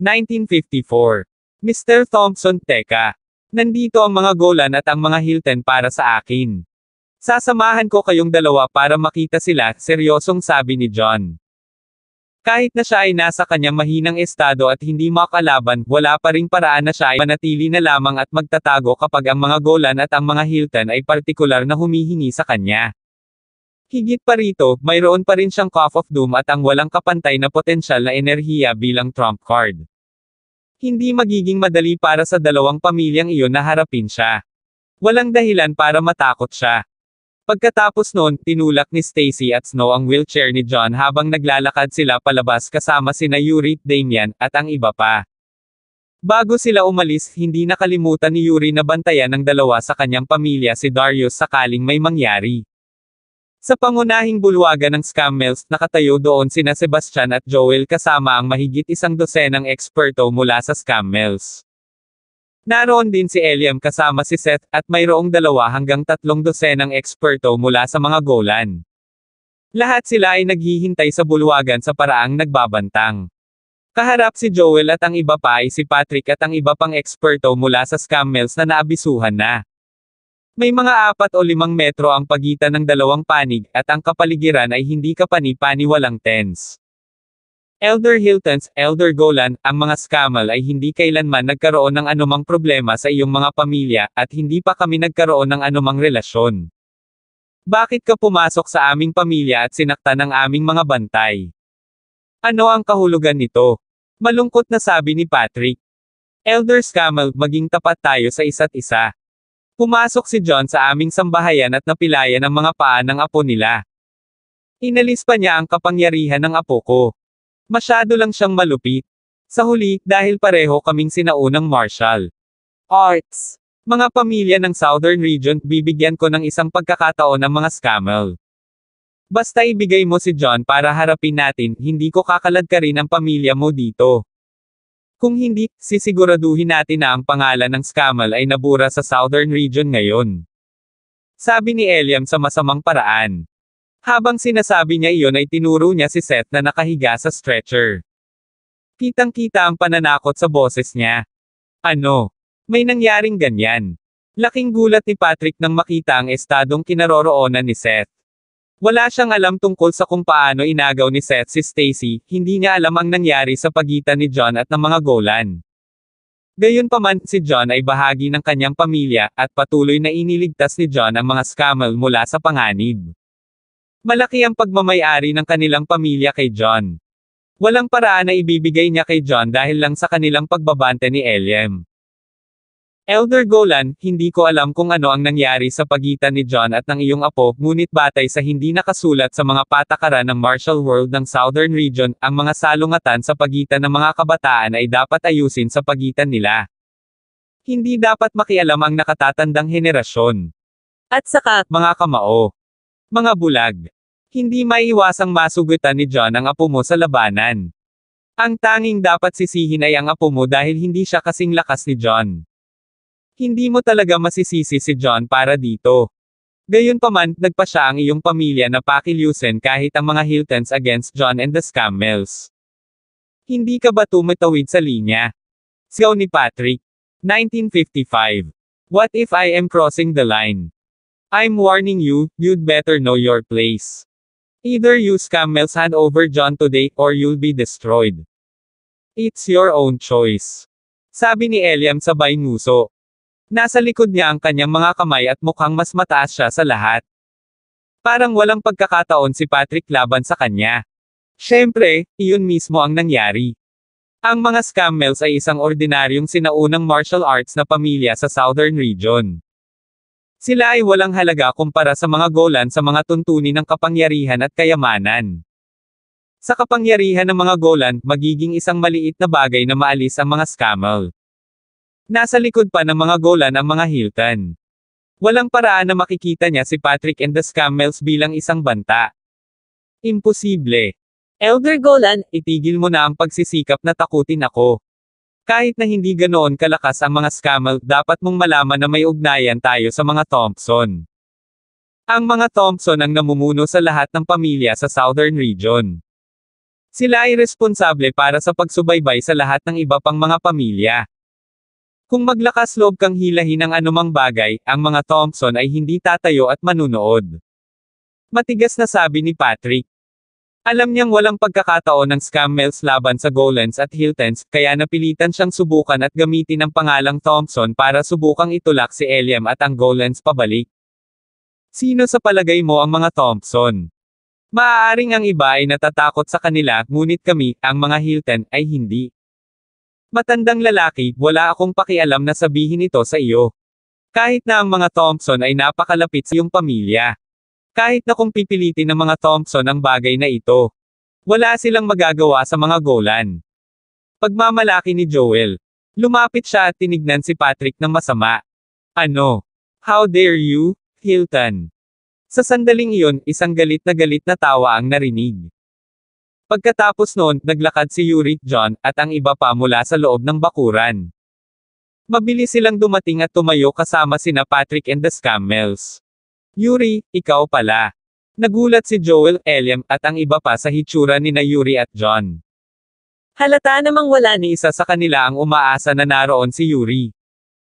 1954. Mr. Thompson, teka. Nandito ang mga Golan at ang mga Hilton para sa akin. Sasamahan ko kayong dalawa para makita sila, seryosong sabi ni John. Kahit na siya ay nasa kanyang mahinang estado at hindi makalaban, wala pa ring paraan na siya ay manatili na lamang at magtatago kapag ang mga Golan at ang mga Hilton ay partikular na humihingi sa kanya. Higit pa rito, mayroon pa rin siyang Cup of Doom at ang walang kapantay na potensyal na enerhiya bilang trump card. Hindi magiging madali para sa dalawang pamilyang iyon na harapin siya. Walang dahilan para matakot siya. Pagkatapos noon, tinulak ni Stacy at Snow ang wheelchair ni John habang naglalakad sila palabas kasama sina Yuri, Damian, at ang iba pa. Bago sila umalis, hindi nakalimutan ni Yuri na bantayan ng dalawa sa kanyang pamilya si Darius sakaling may mangyari. Sa pangunahing bulwagan ng scammers, nakatayo doon sina Sebastian at Joel kasama ang mahigit 100 eksperto mula sa scammers. Naroon din si Eliam kasama si Seth, at mayroong 2 hanggang 3 eksperto mula sa mga Golan. Lahat sila ay naghihintay sa bulwagan sa paraang nagbabantang. Kaharap si Joel at ang iba pa ay si Patrick at ang iba pang eksperto mula sa scammers na naabisuhan na. May mga 4 o 5 metro ang pagitan ng dalawang panig, at ang kapaligiran ay hindi kapani-pani walang tense. Elder Hiltons, Elder Golan, ang mga scammer ay hindi kailanman nagkaroon ng anumang problema sa iyong mga pamilya, at hindi pa kami nagkaroon ng anumang relasyon. Bakit ka pumasok sa aming pamilya at sinaktan ang aming mga bantay? Ano ang kahulugan nito? Malungkot na sabi ni Patrick. Elder Scammer, maging tapat tayo sa isa't isa. Pumasok si John sa aming sambahayan at napilayan ang mga paa ng apo nila. Inalis pa niya ang kapangyarihan ng apo ko. Masyado lang siyang malupit. Sa huli, dahil pareho kaming sinaunang martial arts. Mga pamilya ng Southern Region, bibigyan ko ng isang pagkakataon ang mga scammer. Basta ibigay mo si John para harapin natin, hindi ko kakaladkarin ang pamilya mo dito. Kung hindi, sisiguraduhin natin na ang pangalan ng scammer ay nabura sa Southern Region ngayon. Sabi ni Eliam sa masamang paraan. Habang sinasabi niya iyon ay tinuro niya si Seth na nakahiga sa stretcher. Kitang-kita ang pananakot sa boses niya. Ano? May nangyaring ganyan. Laking gulat ni Patrick nang makita ang estadong kinaroroonan ni Seth. Wala siyang alam tungkol sa kung paano inagaw ni Seth si Stacy, hindi niya alam ang nangyari sa pagitan ni John at ng mga Golan. Gayunpaman, si John ay bahagi ng kanyang pamilya, at patuloy na iniligtas ni John ang mga scammer mula sa panganib. Malaki ang pagmamay-ari ng kanilang pamilya kay John. Walang paraan na ibibigay niya kay John dahil lang sa kanilang pagbabante ni Eliam. Elder Golan, hindi ko alam kung ano ang nangyari sa pagitan ni John at ng iyong apo, ngunit batay sa hindi nakasulat sa mga patakaran ng martial world ng Southern Region, ang mga salungatan sa pagitan ng mga kabataan ay dapat ayusin sa pagitan nila. Hindi dapat makialam ang nakatatandang henerasyon. At saka, Mga kamao. Mga bulag. Hindi maiiwasang masugutan ni John ang apo mo sa labanan. Ang tanging dapat sisihin ay ang apo mo dahil hindi siya kasing lakas ni John. Hindi mo talaga masisisi si John para dito. Gayunpaman, nagpa siya ang iyong pamilya na pakilusin kahit ang mga Hiltons against John and the scammers. Hindi ka ba tumatawid sa linya? Sigaw ni Patrick. 1955. What if I am crossing the line? I'm warning you, you'd better know your place. Either you scammers hand over John today, or you'll be destroyed. It's your own choice. Sabi ni Eliam sabay nguso. Nasa likod niya ang kanyang mga kamay at mukhang mas mataas siya sa lahat. Parang walang pagkakataon si Patrick laban sa kanya. Siyempre, iyon mismo ang nangyari. Ang mga scammers ay isang ordinaryong sinaunang martial arts na pamilya sa Southern Region. Sila ay walang halaga kumpara sa mga Golan sa mga tuntunin ng kapangyarihan at kayamanan. Sa kapangyarihan ng mga Golan, magiging isang maliit na bagay na maalis ang mga scammer. Nasa likod pa ng mga Golan ang mga Hilton. Walang paraan na makikita niya si Patrick and the scammers bilang isang banta. Imposible. Elder Golan, Itigil mo na ang pagsisikap na takutin ako. Kahit na hindi ganoon kalakas ang mga scammer, dapat mong malaman na may ugnayan tayo sa mga Thompson. Ang mga Thompson ang namumuno sa lahat ng pamilya sa Southern Region. Sila ay responsable para sa pagsubaybay sa lahat ng iba pang mga pamilya. Kung maglakas loob kang hilahin ang anumang bagay, ang mga Thompson ay hindi tatayo at manunood. Matigas na sabi ni Patrick. Alam niyang walang pagkakataon ng scammers laban sa Golans at Hiltons, kaya napilitan siyang subukan at gamitin ang pangalang Thompson para subukang itulak si Eliam at ang Golans pabalik. Sino sa palagay mo ang mga Thompson? Maaaring ang iba ay natatakot sa kanila, ngunit kami, ang mga Hilton, ay hindi. Matandang lalaki, wala akong pakialam na sabihin ito sa iyo. Kahit na ang mga Thompson ay napakalapit sa iyong pamilya. Kahit na kung pipilitin ng mga Thompson ang bagay na ito, wala silang magagawa sa mga Golan. Pagmamalaki ni Joel. Lumapit siya at tinignan si Patrick ng masama. Ano? How dare you, Hilton? Sa sandaling iyon, isang galit na tawa ang narinig. Pagkatapos noon, naglakad si Yuri, John, at ang iba pa mula sa loob ng bakuran. Mabilis silang dumating at tumayo kasama sina Patrick and the Scammels. Yuri, ikaw pala. Nagulat si Joel, Eliam, at ang iba pa sa hitsura ni na Yuri at John. Halata namang wala Ni isa sa kanila ang umaasa na naroon si Yuri.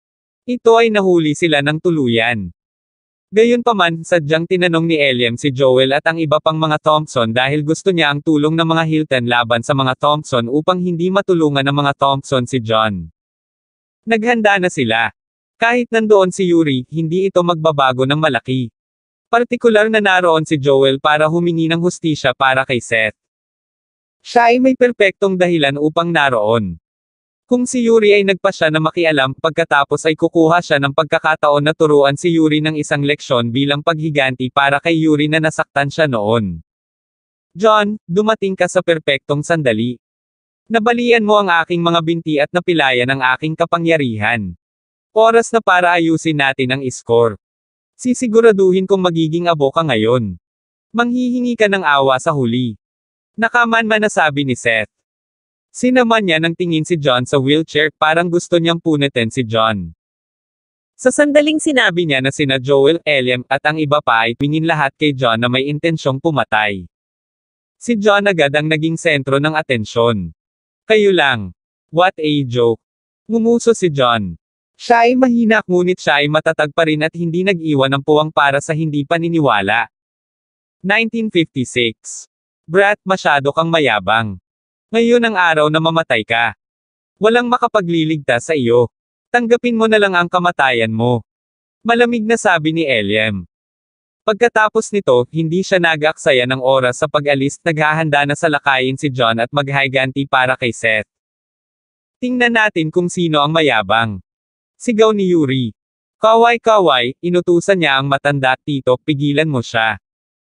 Ito ay nahuli sila ng tuluyan. Gayunpaman, sadyang tinanong ni Eliam si Joel at ang iba pang mga Thompson dahil gusto niya ang tulong ng mga Hilton laban sa mga Thompson upang hindi matulungan ng mga Thompson si John. Naghanda na sila. Kahit nandoon si Yuri, hindi ito magbabago ng malaki. Partikular na naroon si Joel para humingi ng hustisya para kay Seth. Siya ay may perpektong dahilan upang naroon. Kung si Yuri ay nagpasya na makialam, pagkatapos ay kukuha siya ng pagkakataon na turuan si Yuri ng isang leksyon bilang paghiganti para kay Yuri na nasaktan siya noon. John, dumating ka sa perpektong sandali. Nabalian mo ang aking mga binti at napilayan ang aking kapangyarihan. Oras na para ayusin natin ang score. Sisiguraduhin kong magiging abo ka ngayon. Manghihingi ka ng awa sa huli. Nakaman-man na sabi ni Seth. Sinaman niya ng tingin si John sa wheelchair, parang gusto niyang punitin si John. Sa sandaling sinabi niya na sina Joel, Eliam, at ang iba pa ay tingin lahat kay John na may intensyong pumatay. Si John agad ang naging sentro ng atensyon. Kayo lang. What a joke. Ngumuso si John. Siya ay mahina ngunit siya ay matatag pa rin at hindi nag-iwan ng puwang para sa hindi paniniwala. 1956. Brat, masyado kang mayabang. Ngayon ang araw na mamatay ka. Walang makapagliligtas sa iyo. Tanggapin mo na lang ang kamatayan mo. Malamig na sabi ni Eliam. Pagkatapos nito, hindi siya nag-aksaya ng oras sa pag-alis, naghahanda na salakayin si John at maghiganti para kay Seth. Tingnan natin kung sino ang mayabang. Sigaw ni Yuri. Kaway-kaway, inutusan niya ang matanda, Tito, pigilan mo siya.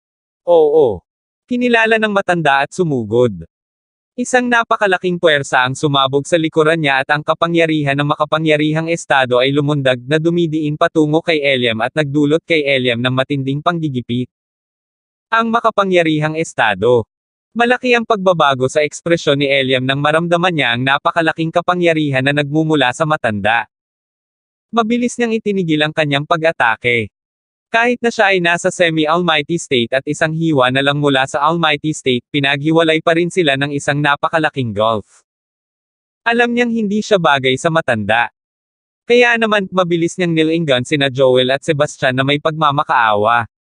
Oo. Kinilala ng matanda at sumugod. Isang napakalaking puwersa ang sumabog sa likuran niya at ang kapangyarihan ng makapangyarihang estado ay lumundag na dumidiin patungo kay Eliam at nagdulot kay Eliam ng matinding panggigipit. Ang makapangyarihang estado. Malaki ang pagbabago sa ekspresyon ni Eliam nang maramdaman niya ang napakalaking kapangyarihan na nagmumula sa matanda. Mabilis niyang itinigil ang kanyang pag-atake. Kahit na siya ay nasa semi-almighty state at isang hiwa na lang mula sa almighty state, pinaghiwalay pa rin sila ng isang napakalaking gulf. Alam niyang hindi siya bagay sa matanda. Kaya naman, mabilis niyang nilinggan sina Joel at Sebastian na may pagmamakaawa.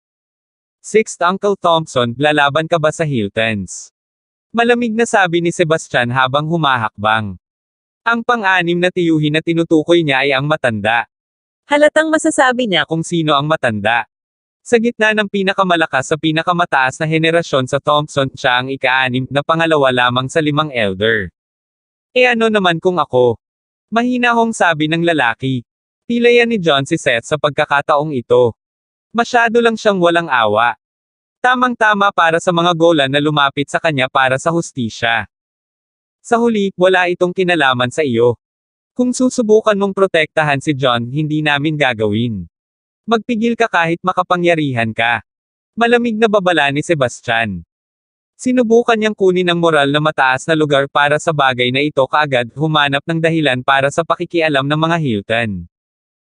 6th Uncle Thompson, lalaban ka ba sa Hiltons? Malamig na sabi ni Sebastian habang humahakbang. Ang pang-anim na tiyuhin na tinutukoy niya ay ang matanda. Halatang masasabi niya Kung sino ang matanda. Sa gitna ng pinakamalakas sa pinakamataas na henerasyon sa Thompson, siya ang ika-anim na pangalawa lamang sa 5 elder. E ano naman kung ako? Mahinahong sabi ng lalaki. Pilayan ni John si Seth sa pagkakataong ito. Masyado lang siyang walang awa. Tamang-tama para sa mga Golan na lumapit sa kanya para sa hustisya. Sa huli, wala itong kinalaman sa iyo. Kung susubukan mong protektahan si John, hindi namin gagawin. Magpigil ka kahit makapangyarihan ka. Malamig na babala ni Sebastian. Sinubukan niyang kunin ang moral na mataas na lugar para sa bagay na ito kaagad, humanap ng dahilan para sa pakikialam ng mga Hilton.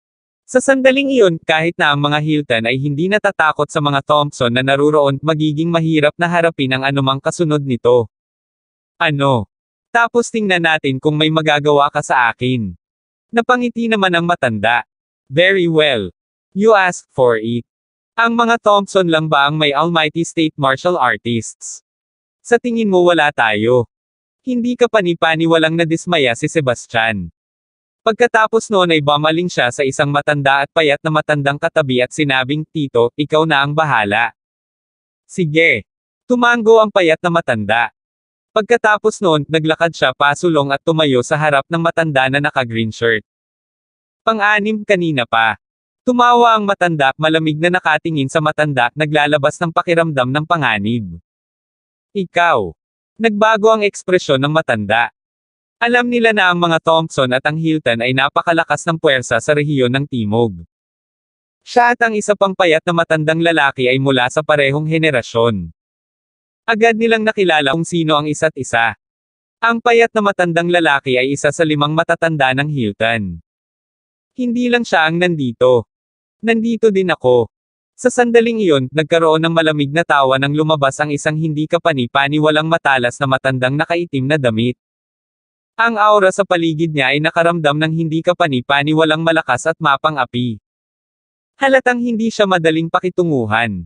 Sa sandaling iyon, kahit na ang mga Hilton ay hindi natatakot sa mga Thompson na naruroon, magiging mahirap na harapin ang anumang kasunod nito. Ano? Tapos tingnan natin kung may magagawa ka sa akin. Napangiti naman ang matanda. Very well. You asked for it. Ang mga Thompson lang ba ang may almighty state martial artists? Sa tingin mo wala tayo? Hindi ka panipaniwalang nadismaya si Sebastian. Pagkatapos noon ay bumaling siya sa isang matanda at payat na matandang katabi at sinabing, Tito, ikaw na ang bahala. Sige. Tumango ang payat na matanda. Pagkatapos noon, naglakad siya pasulong at tumayo sa harap ng matanda na naka-green shirt. Pang-anim kanina pa. Tumawa ang matanda, malamig na nakatingin sa matanda, naglalabas ng pakiramdam ng panganib. Ikaw. Nagbago ang ekspresyon ng matanda. Alam nila na ang mga Thompson at ang Hilton ay napakalakas ng puwersa sa rehiyon ng Timog. Siya at ang isa pang payat na matandang lalaki ay mula sa parehong henerasyon. Agad nilang nakilala kung sino ang isa't isa. Ang payat na matandang lalaki ay isa sa 5 matatanda ng Hilton. Hindi lang siya ang nandito. Nandito din ako. Sa sandaling iyon, nagkaroon ng malamig na tawa nang lumabas ang isang hindi kapani-paniwalang matalas na matandang nakaitim na damit. Ang aura sa paligid niya ay nakaramdam ng hindi kapani-paniwalang malakas at mapang-api. Halatang hindi siya madaling pakitunguhan.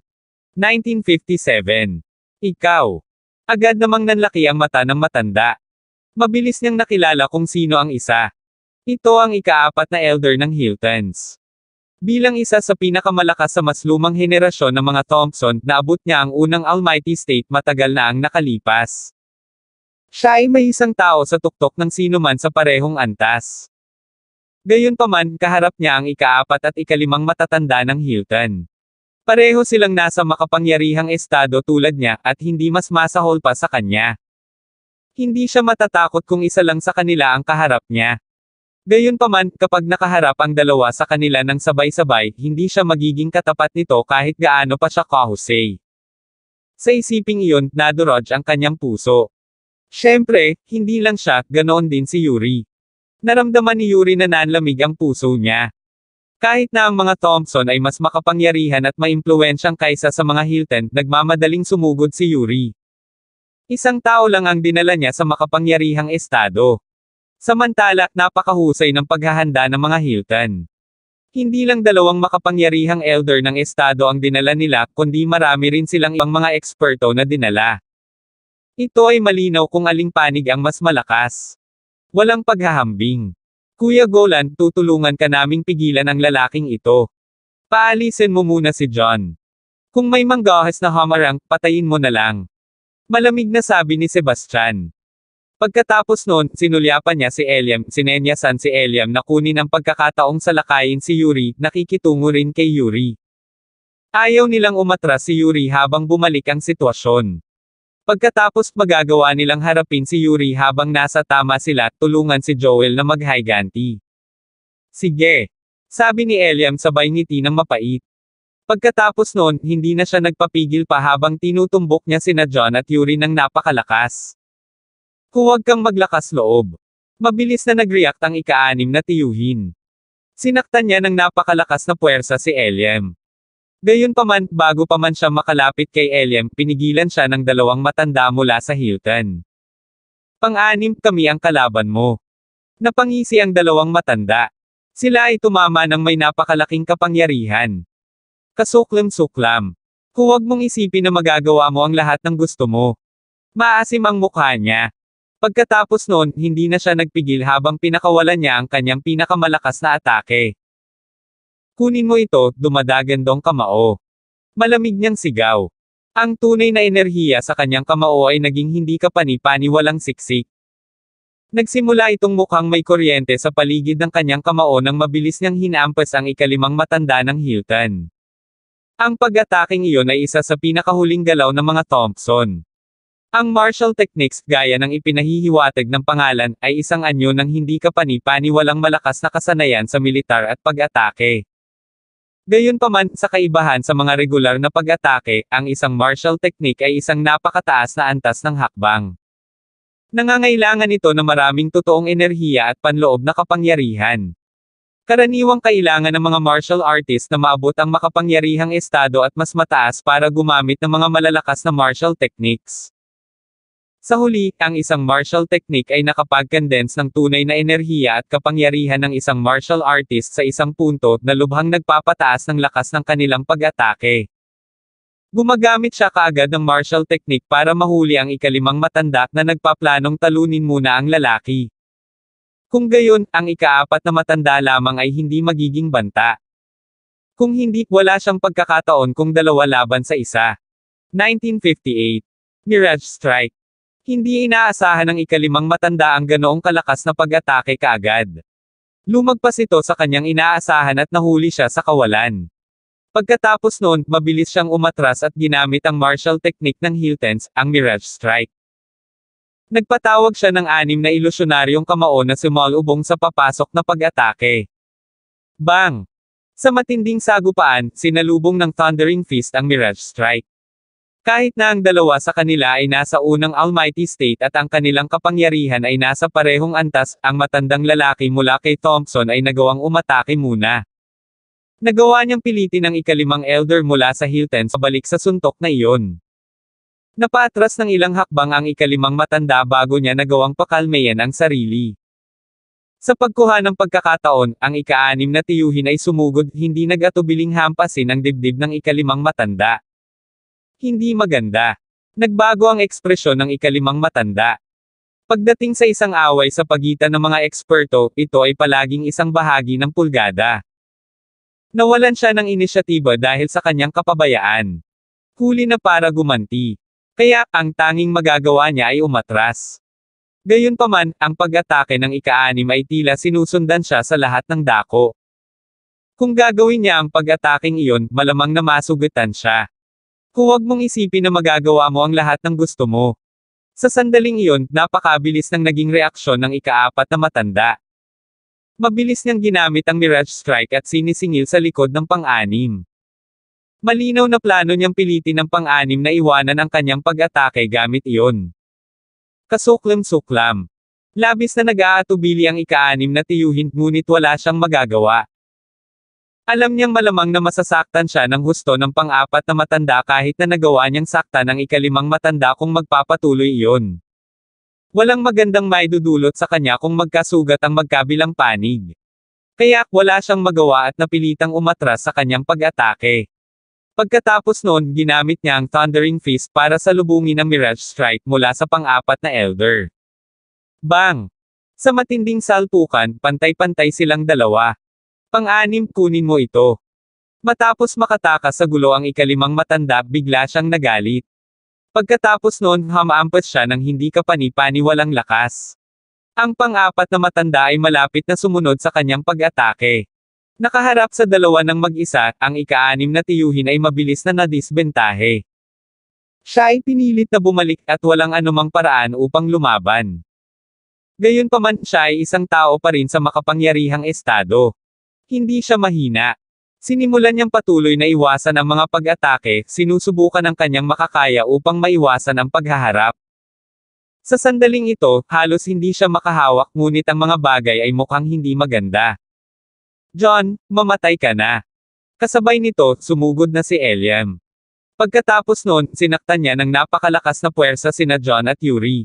1957. Ikaw. Agad namang nanlaki ang mata ng matanda. Mabilis niyang nakilala kung sino ang isa. Ito ang ika-4 na elder ng Hiltons. Bilang isa sa pinakamalakas sa mas lumang henerasyon ng mga Thompson, naabot niya ang unang almighty state matagal na ang nakalipas. Siya ay may isang tao sa tuktok ng sinuman sa parehong antas. Gayunpaman, kaharap niya ang ika-4 at ika-5 matatanda ng Hilton. Pareho silang nasa makapangyarihang estado tulad niya, at hindi mas masahol pa sa kanya. Hindi siya matatakot kung isa lang sa kanila ang kaharap niya. Gayunpaman, kapag nakaharap ang dalawa sa kanila ng sabay-sabay, hindi siya magiging katapat nito kahit gaano pa siya kahusay. Sa isiping iyon, nadurog ang kanyang puso. Siyempre, hindi lang siya, ganoon din si Yuri. Naramdaman ni Yuri na nanlamig ang puso niya. Kahit na ang mga Thompson ay mas makapangyarihan at maimpluwensyang kaysa sa mga Hilton, nagmamadaling sumugod si Yuri. Isang tao lang ang dinala niya sa makapangyarihang estado. Samantala, napakahusay ng paghahanda ng mga Hilton. Hindi lang 2 makapangyarihang elder ng estado ang dinala nila, kundi marami rin silang ibang mga eksperto na dinala. Ito ay malinaw kung aling panig ang mas malakas. Walang paghahambing. Kuya Golan, tutulungan ka naming pigilan ang lalaking ito. Paalisin mo muna si John. Kung may manggahas na hamarang, patayin mo na lang. Malamig na sabi ni Sebastian. Pagkatapos noon, sinulyapan niya si Eliam, sinenyasan si Eliam na kunin ang pagkakataong salakayin si Yuri, nakikitungo rin kay Yuri. Ayaw nilang umatras si Yuri habang bumalik ang sitwasyon. Pagkatapos magagawa nilang harapin si Yuri habang nasa tama sila, tulungan si Joel na maghiganti. Sige. Sabi ni Eliam sabay ngiti ng mapait. Pagkatapos noon, hindi na siya nagpapigil pa habang tinutumbok niya sina John at Yuri ng napakalakas. Huwag kang maglakas loob. Mabilis na nag-react ang ika-6 na tiyuhin. Sinaktan niya ng napakalakas na puwersa si Eliam. Gayunpaman, bago pa man siya makalapit kay Eliam, pinigilan siya ng 2 matanda mula sa Hilton. Pang-6 kami ang kalaban mo. Napangisi ang 2 matanda. Sila ay tumama ng may napakalaking kapangyarihan. Kasuklam-suklam. Huwag mong isipin na magagawa mo ang lahat ng gusto mo. Maasim ang mukha niya. Pagkatapos noon, hindi na siya nagpigil habang pinakawalan niya ang kanyang pinakamalakas na atake. Kunin mo ito, dumadagandong kamao. Malamig niyang sigaw. Ang tunay na enerhiya sa kanyang kamao ay naging hindi kapani-paniwalang siksik. Nagsimula itong mukhang may kuryente sa paligid ng kanyang kamao nang mabilis niyang hinampas ang ika-5 matanda ng Hilton. Ang pag-ataking iyon ay isa sa pinakahuling galaw ng mga Thompson. Ang martial techniques, gaya ng ipinahihiwatig ng pangalan, ay isang anyo ng hindi kapani-paniwalang malakas na kasanayan sa militar at pag-atake. Gayunpaman, sa kaibahan sa mga regular na pag-atake, ang isang martial technique ay isang napakataas na antas ng hakbang. Nangangailangan ito ng maraming totoong enerhiya at panloob na kapangyarihan. Karaniwang kailangan ng mga martial artist na maabot ang makapangyarihang estado at mas mataas para gumamit ng mga malalakas na martial techniques. Sa huli, ang isang martial technique ay nakapag-condense ng tunay na enerhiya at kapangyarihan ng isang martial artist sa isang punto na lubhang nagpapataas ng lakas ng kanilang pag-atake. Gumagamit siya kaagad ng martial technique para mahuli ang ikalimang matanda na nagpaplanong talunin muna ang lalaki. Kung gayon, ang ikaapat na matanda lamang ay hindi magiging banta. Kung hindi, wala siyang pagkakataon kung dalawa laban sa isa. 1958. Mirage Strike. Hindi inaasahan ng ikalimang matanda ang ganoong kalakas na pag-atake kaagad. Lumagpas ito sa kanyang inaasahan at nahuli siya sa kawalan. Pagkatapos noon, mabilis siyang umatras at ginamit ang martial technique ng heel tense, ang Mirage Strike. Nagpatawag siya ng 6 na ilusyonaryong kamao na sumalubong sa papasok na pag-atake. Bang! Sa matinding sagupaan, sinalubong ng Thundering Fist ang Mirage Strike. Kahit na ang dalawa sa kanila ay nasa unang Almighty State at ang kanilang kapangyarihan ay nasa parehong antas, ang matandang lalaki mula kay Thompson ay nagawang umatake muna. Nagawa niyang pilitin ang ikalimang elder mula sa heel tense pabalik sa suntok na iyon. Napatras ng ilang hakbang ang ikalimang matanda bago niya nagawang pakalmayan ang sarili. Sa pagkuha ng pagkakataon, ang ika-6 na tiyuhin ay sumugod, hindi nag-atubiling hampasin ang dibdib ng ikalimang matanda. Hindi maganda. Nagbago ang ekspresyon ng ikalimang matanda. Pagdating sa isang away sa pagitan ng mga eksperto, ito ay palaging isang bahagi ng pulgada. Nawalan siya ng inisyatiba dahil sa kanyang kapabayaan. Huli na para gumanti. Kaya, ang tanging magagawa niya ay umatras. Gayunpaman, ang pag-atake ng ika-6 ay tila sinusundan siya sa lahat ng dako. Kung gagawin niya ang pag-ataking iyon, malamang na masugutan siya. Huwag mong isipin na magagawa mo ang lahat ng gusto mo. Sa sandaling iyon, napakabilis ng naging reaksyon ng ika-4 na matanda. Mabilis niyang ginamit ang Mirage Strike at sinisingil sa likod ng pang-6. Malinaw na plano niyang pilitin ng pang-6 na iwanan ang kanyang pag-atake gamit iyon. Kasuklam-suklam. Labis na nag-aatubili ang ika-6 na tiyuhin ngunit wala siyang magagawa. Alam niyang malamang na masasaktan siya ng husto ng pang-4 na matanda kahit na nagawa niyang saktan ng ika-5 matanda kung magpapatuloy iyon. Walang magandang maidudulot sa kanya kung magkasugat ang magkabilang panig. Kaya, wala siyang magawa at napilitang umatras sa kanyang pag-atake. Pagkatapos noon, ginamit niya ang Thundering Fist para salubungin ang Mirage Strike mula sa pang-4 na elder. Bang! Sa matinding salpukan, pantay-pantay silang dalawa. Pang-6, kunin mo ito. Matapos makatakas sa gulo ang ika-5 matanda, bigla siyang nagalit. Pagkatapos noon, hamaampas siya ng hindi kapani-paniwalang lakas. Ang pang-4 na matanda ay malapit na sumunod sa kanyang pag-atake. Nakaharap sa dalawa ng mag-isa, ang ika-6 na tiyuhin ay mabilis na nadisbentahe. Siya ay pinilit na bumalik at walang anumang paraan upang lumaban. Gayunpaman, siya ay isang tao pa rin sa makapangyarihang estado. Hindi siya mahina. Sinimulan niyang patuloy na iwasan ang mga pag-atake, sinusubukan ang kanyang makakaya upang maiwasan ang paghaharap. Sa sandaling ito, halos hindi siya makahawak ngunit ang mga bagay ay mukhang hindi maganda. John, mamatay ka na. Kasabay nito, sumugod na si Eliam. Pagkatapos noon, sinaktan niya ng napakalakas na puwersa sina John at Yuri.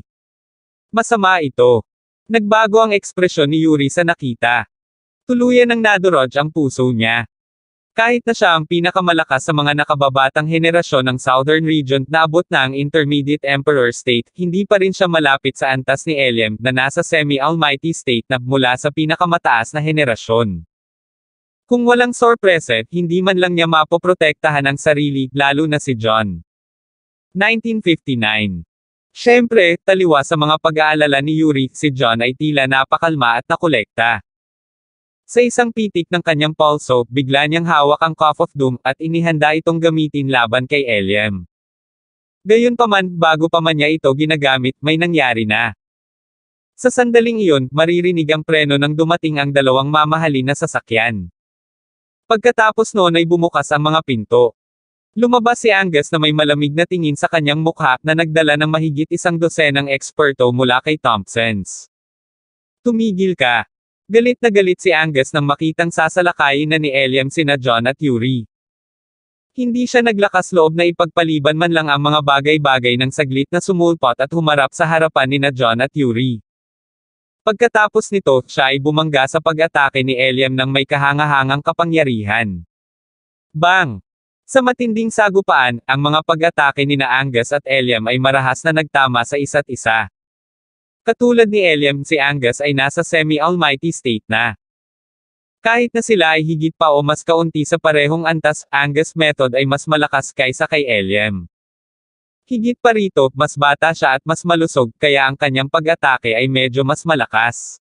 Masama ito. Nagbago ang ekspresyon ni Yuri sa nakita. Tuluyan ng nadurog ang puso niya. Kahit na siya ang pinakamalakas sa mga nakababatang henerasyon ng Southern Region na abot na ang Intermediate Emperor State, hindi pa rin siya malapit sa antas ni Eliam na nasa Semi-Almighty State na mula sa pinakamataas na henerasyon. Kung walang sorpresa, hindi man lang niya mapoprotektahan ang sarili, lalo na si John. 1959. Siyempre, taliwa sa mga pag-aalala ni Yuri, si John ay tila napakalma at nakolekta. Sa isang pitik ng kanyang pulso, bigla niyang hawak ang Cup of Doom, at inihanda itong gamitin laban kay Eliam. Gayunpaman, bago pa man niya ito ginagamit, may nangyari na. Sa sandaling iyon, maririnig ang preno nang dumating ang dalawang mamahalin na sasakyan. Pagkatapos noon ay bumukas ang mga pinto. Lumabas si Angus na may malamig na tingin sa kanyang mukha na nagdala ng mahigit 100 eksperto mula kay Thompsons. Tumigil ka. Galit na galit si Angus nang makitang sasalakayin na ni Eliam sina John at Yuri. Hindi siya naglakas loob na ipagpaliban man lang ang mga bagay-bagay ng saglit na sumulpot at humarap sa harapan nina John at Yuri. Pagkatapos nito, siya ay bumangga sa pag-atake ni Eliam ng may kahanga-hangang kapangyarihan. Bang! Sa matinding sagupaan, ang mga pag-atake nina Angus at Eliam ay marahas na nagtama sa isa't isa. Katulad ni Eliam, si Angus ay nasa semi-almighty state na. Kahit na sila ay higit pa o mas kaunti sa parehong antas, Angus method ay mas malakas kaysa kay Eliam. Higit pa rito, mas bata siya at mas malusog, kaya ang kanyang pag-atake ay medyo mas malakas.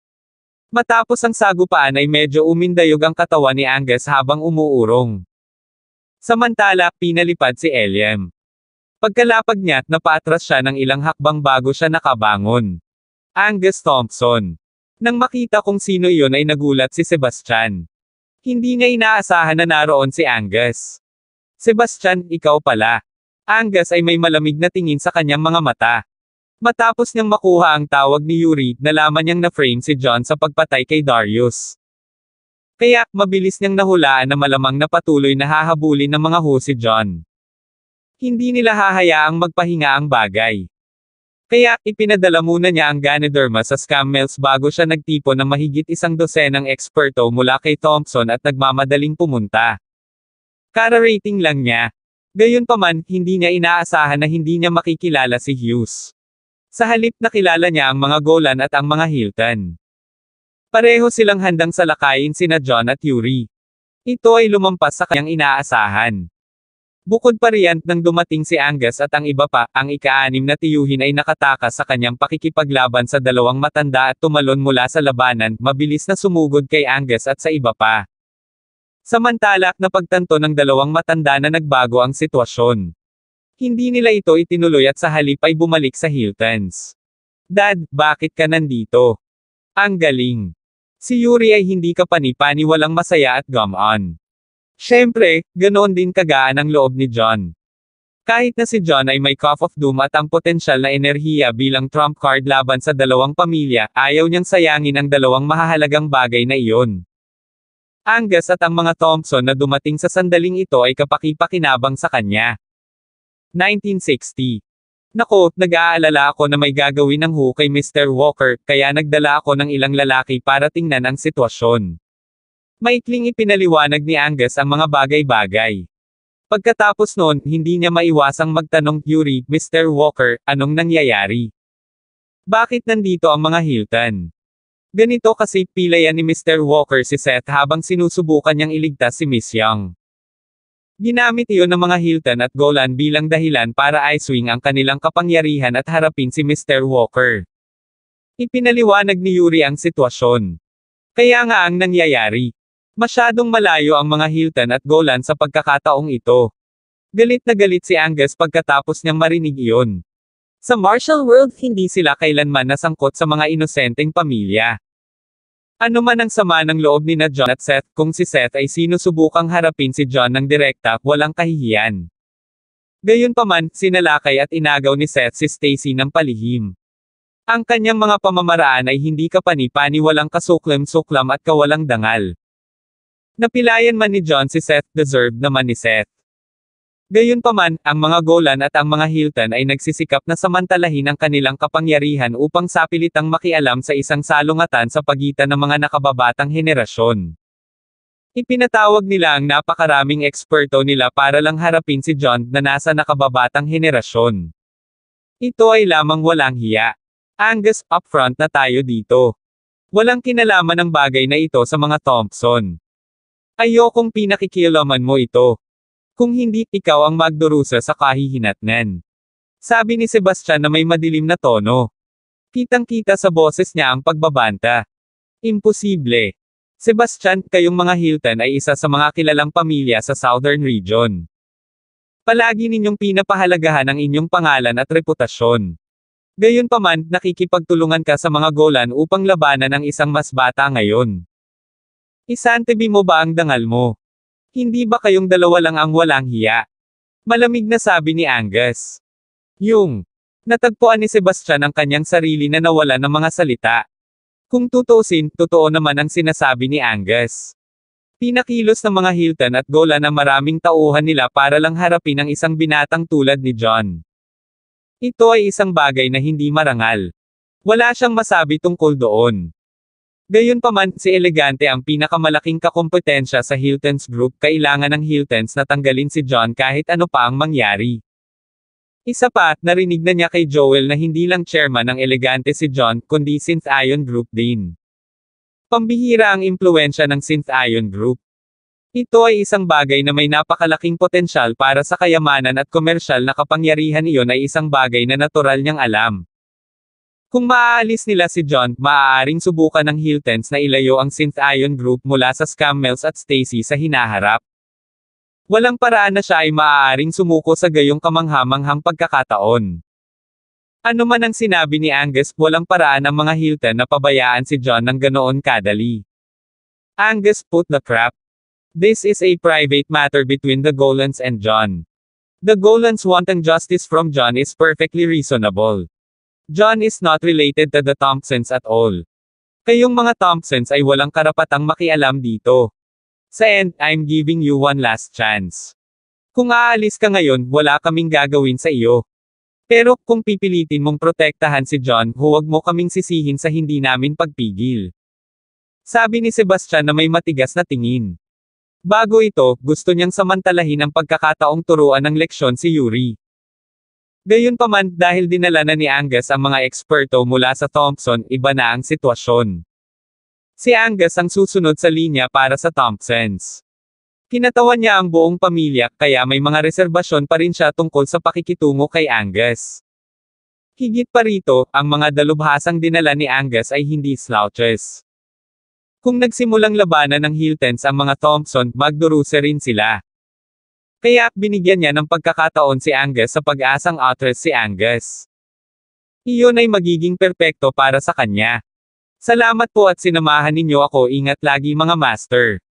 Matapos ang sagupaan ay medyo umindayog ang katawan ni Angus habang umuurong. Samantala, pinalipad si Eliam. Pagkalapag niya, napaatras siya ng ilang hakbang bago siya nakabangon. Angus Thompson. Nang makita kung sino iyon ay nagulat si Sebastian. Hindi niya inaasahan na naroon si Angus. Sebastian, ikaw pala. Angus ay may malamig na tingin sa kanyang mga mata. Matapos niyang makuha ang tawag ni Yuri, nalaman niyang na-frame si John sa pagpatay kay Darius. Kaya, mabilis niyang nahulaan na malamang na patuloy na hahabulin ng mga si John. Hindi nila hahayaang magpahinga ang bagay. Kaya, ipinadala muna niya ang Ganoderma sa Scammels bago siya nagtipon ng mahigit 100 eksperto mula kay Thompson at nagmamadaling pumunta. Kara-rating lang niya. Gayunpaman, hindi niya inaasahan na hindi niya makikilala si Hughes. Sa halip nakilala niya ang mga Golan at ang mga Hilton. Pareho silang handang salakayin sina John at Yuri. Ito ay lumampas sa kanyang inaasahan. Bukod pa riyan, nang dumating si Angus at ang iba pa, ang ika-6 na tiyuhin ay nakatakas sa kanyang pakikipaglaban sa dalawang matanda at tumalon mula sa labanan, mabilis na sumugod kay Angus at sa iba pa. Samantala, napagtanto ng dalawang matanda na nagbago ang sitwasyon. Hindi nila ito itinuloy at sa halip ay bumalik sa Hiltons. Dad, bakit ka nandito? Ang galing. Si Yuri ay hindi kapani-pani, walang masaya at gum-on. Siyempre, ganoon din kagaan ang loob ni John. Kahit na si John ay may Cup of Doom at ang potensyal na enerhiya bilang trump card laban sa dalawang pamilya, ayaw niyang sayangin ang dalawang mahahalagang bagay na iyon. Angus at ang mga Thompson na dumating sa sandaling ito ay kapaki-pakinabang sa kanya. 1960. Nako, nag-aalala ako na may gagawin ng Who kay Mr. Walker, kaya nagdala ako ng ilang lalaki para tingnan ang sitwasyon. Maikling ipinaliwanag ni Angus ang mga bagay-bagay. Pagkatapos noon, hindi niya maiwasang magtanong, Yuri, Mr. Walker, anong nangyayari? Bakit nandito ang mga Hilton? Ganito kasi, pilayan ni Mr. Walker si Seth habang sinusubukan niyang iligtas si Miss Young. Ginamit iyon ng mga Hilton at Golan bilang dahilan para i-swing ang kanilang kapangyarihan at harapin si Mr. Walker. Ipinaliwanag ni Yuri ang sitwasyon. Kaya nga ang nangyayari. Masyadong malayo ang mga Hilton at Golan sa pagkakataong ito. Galit na galit si Angus pagkatapos niyang marinig iyon. Sa martial world, hindi sila kailanman nasangkot sa mga inosenteng pamilya. Ano man ang sama ng loob ni na John at Seth, kung si Seth ay sinusubukang harapin si John ng direkta, walang kahihiyan. Gayunpaman, sinalakay at inagaw ni Seth si Stacy ng palihim. Ang kanyang mga pamamaraan ay hindi kapani-pani, walang kasuklam-suklam at kawalang dangal. Napilayan man ni John si Seth, deserved naman ni Seth. Gayunpaman, ang mga Golan at ang mga Hilton ay nagsisikap na samantalahin ang kanilang kapangyarihan upang sapilitang makialam sa isang salungatan sa pagitan ng mga nakababatang henerasyon. Ipinatawag nila ang napakaraming eksperto nila para lang harapin si John na nasa nakababatang henerasyon. Ito ay lamang walang hiya. Angus, upfront na tayo dito. Walang kinalaman ang bagay na ito sa mga Thompson. Ayokong pinakikialaman mo ito. Kung hindi, ikaw ang magdurusa sa kahihinatnan. Sabi ni Sebastian na may madilim na tono. Kitang-kita sa boses niya ang pagbabanta. Imposible. Sebastian, kayong mga Hilton ay isa sa mga kilalang pamilya sa Southern Region. Palagi ninyong pinapahalagahan ang inyong pangalan at reputasyon. Gayunpaman, nakikipagtulungan ka sa mga Golan upang labanan ang isang mas bata ngayon. Isantabi mo ba ang dangal mo? Hindi ba kayong dalawa lang ang walang hiya? Malamig na sabi ni Angus. Natagpuan ni Sebastian ang kanyang sarili na nawala ng mga salita. Kung tutuusin, totoo naman ang sinasabi ni Angus. Pinakilos ng mga Hilton at Golan na maraming tauhan nila para lang harapin ang isang binatang tulad ni John. Ito ay isang bagay na hindi marangal. Wala siyang masabi tungkol doon. Gayunpaman, si Elegante ang pinakamalaking kakompetensya sa Hiltons Group. Kailangan ng Hiltons na tanggalin si John kahit ano pa ang mangyari. Isa pa, narinig na niya kay Joel na hindi lang chairman ng Elegante si John, kundi Synth Ion Group din. Pambihira ang impluwensya ng Synth Ion Group. Ito ay isang bagay na may napakalaking potensyal para sa kayamanan at komersyal na kapangyarihan. Iyon ay isang bagay na natural niyang alam. Kung maaalis nila si John, maaaring subukan ng Hiltons na ilayo ang Synth Ion Group mula sa Scammels at Stacy sa hinaharap. Walang paraan na siya ay maaaring sumuko sa gayong kamanghamanghang pagkakataon. Ano man ang sinabi ni Angus, walang paraan ang mga Hilton na pabayaan si John ng ganoon kadali. Angus put the crap. This is a private matter between the Golans and John. The Golans wanting justice from John is perfectly reasonable. John is not related to the Thompsons at all. Kayong mga Thompsons ay walang karapatang makialam dito. Sa end, I'm giving you one last chance. Kung aalis ka ngayon, wala kaming gagawin sa iyo. Pero, kung pipilitin mong protektahan si John, huwag mo kaming sisihin sa hindi namin pagpigil. Sabi ni Sebastian na may matigas na tingin. Bago ito, gusto niyang samantalahin ang pagkakataong turuan ng leksyon si Yuri. Gayunpaman, dahil dinala na ni Angus ang mga eksperto mula sa Thompson, iba na ang sitwasyon. Si Angus ang susunod sa linya para sa Thompsons. Kinatawan niya ang buong pamilya, kaya may mga reserbasyon pa rin siya tungkol sa pakikitungo kay Angus. Higit pa rito, ang mga dalubhasang dinala ni Angus ay hindi slouches. Kung nagsimulang labanan ng Hiltons ang mga Thompson, magduruse rin sila. Kaya, binigyan niya ng pagkakataon si Angus sa pag-asang actress si Angus. Iyon ay magiging perpekto para sa kanya. Salamat po at sinamahan ninyo ako. Ingat lagi mga master.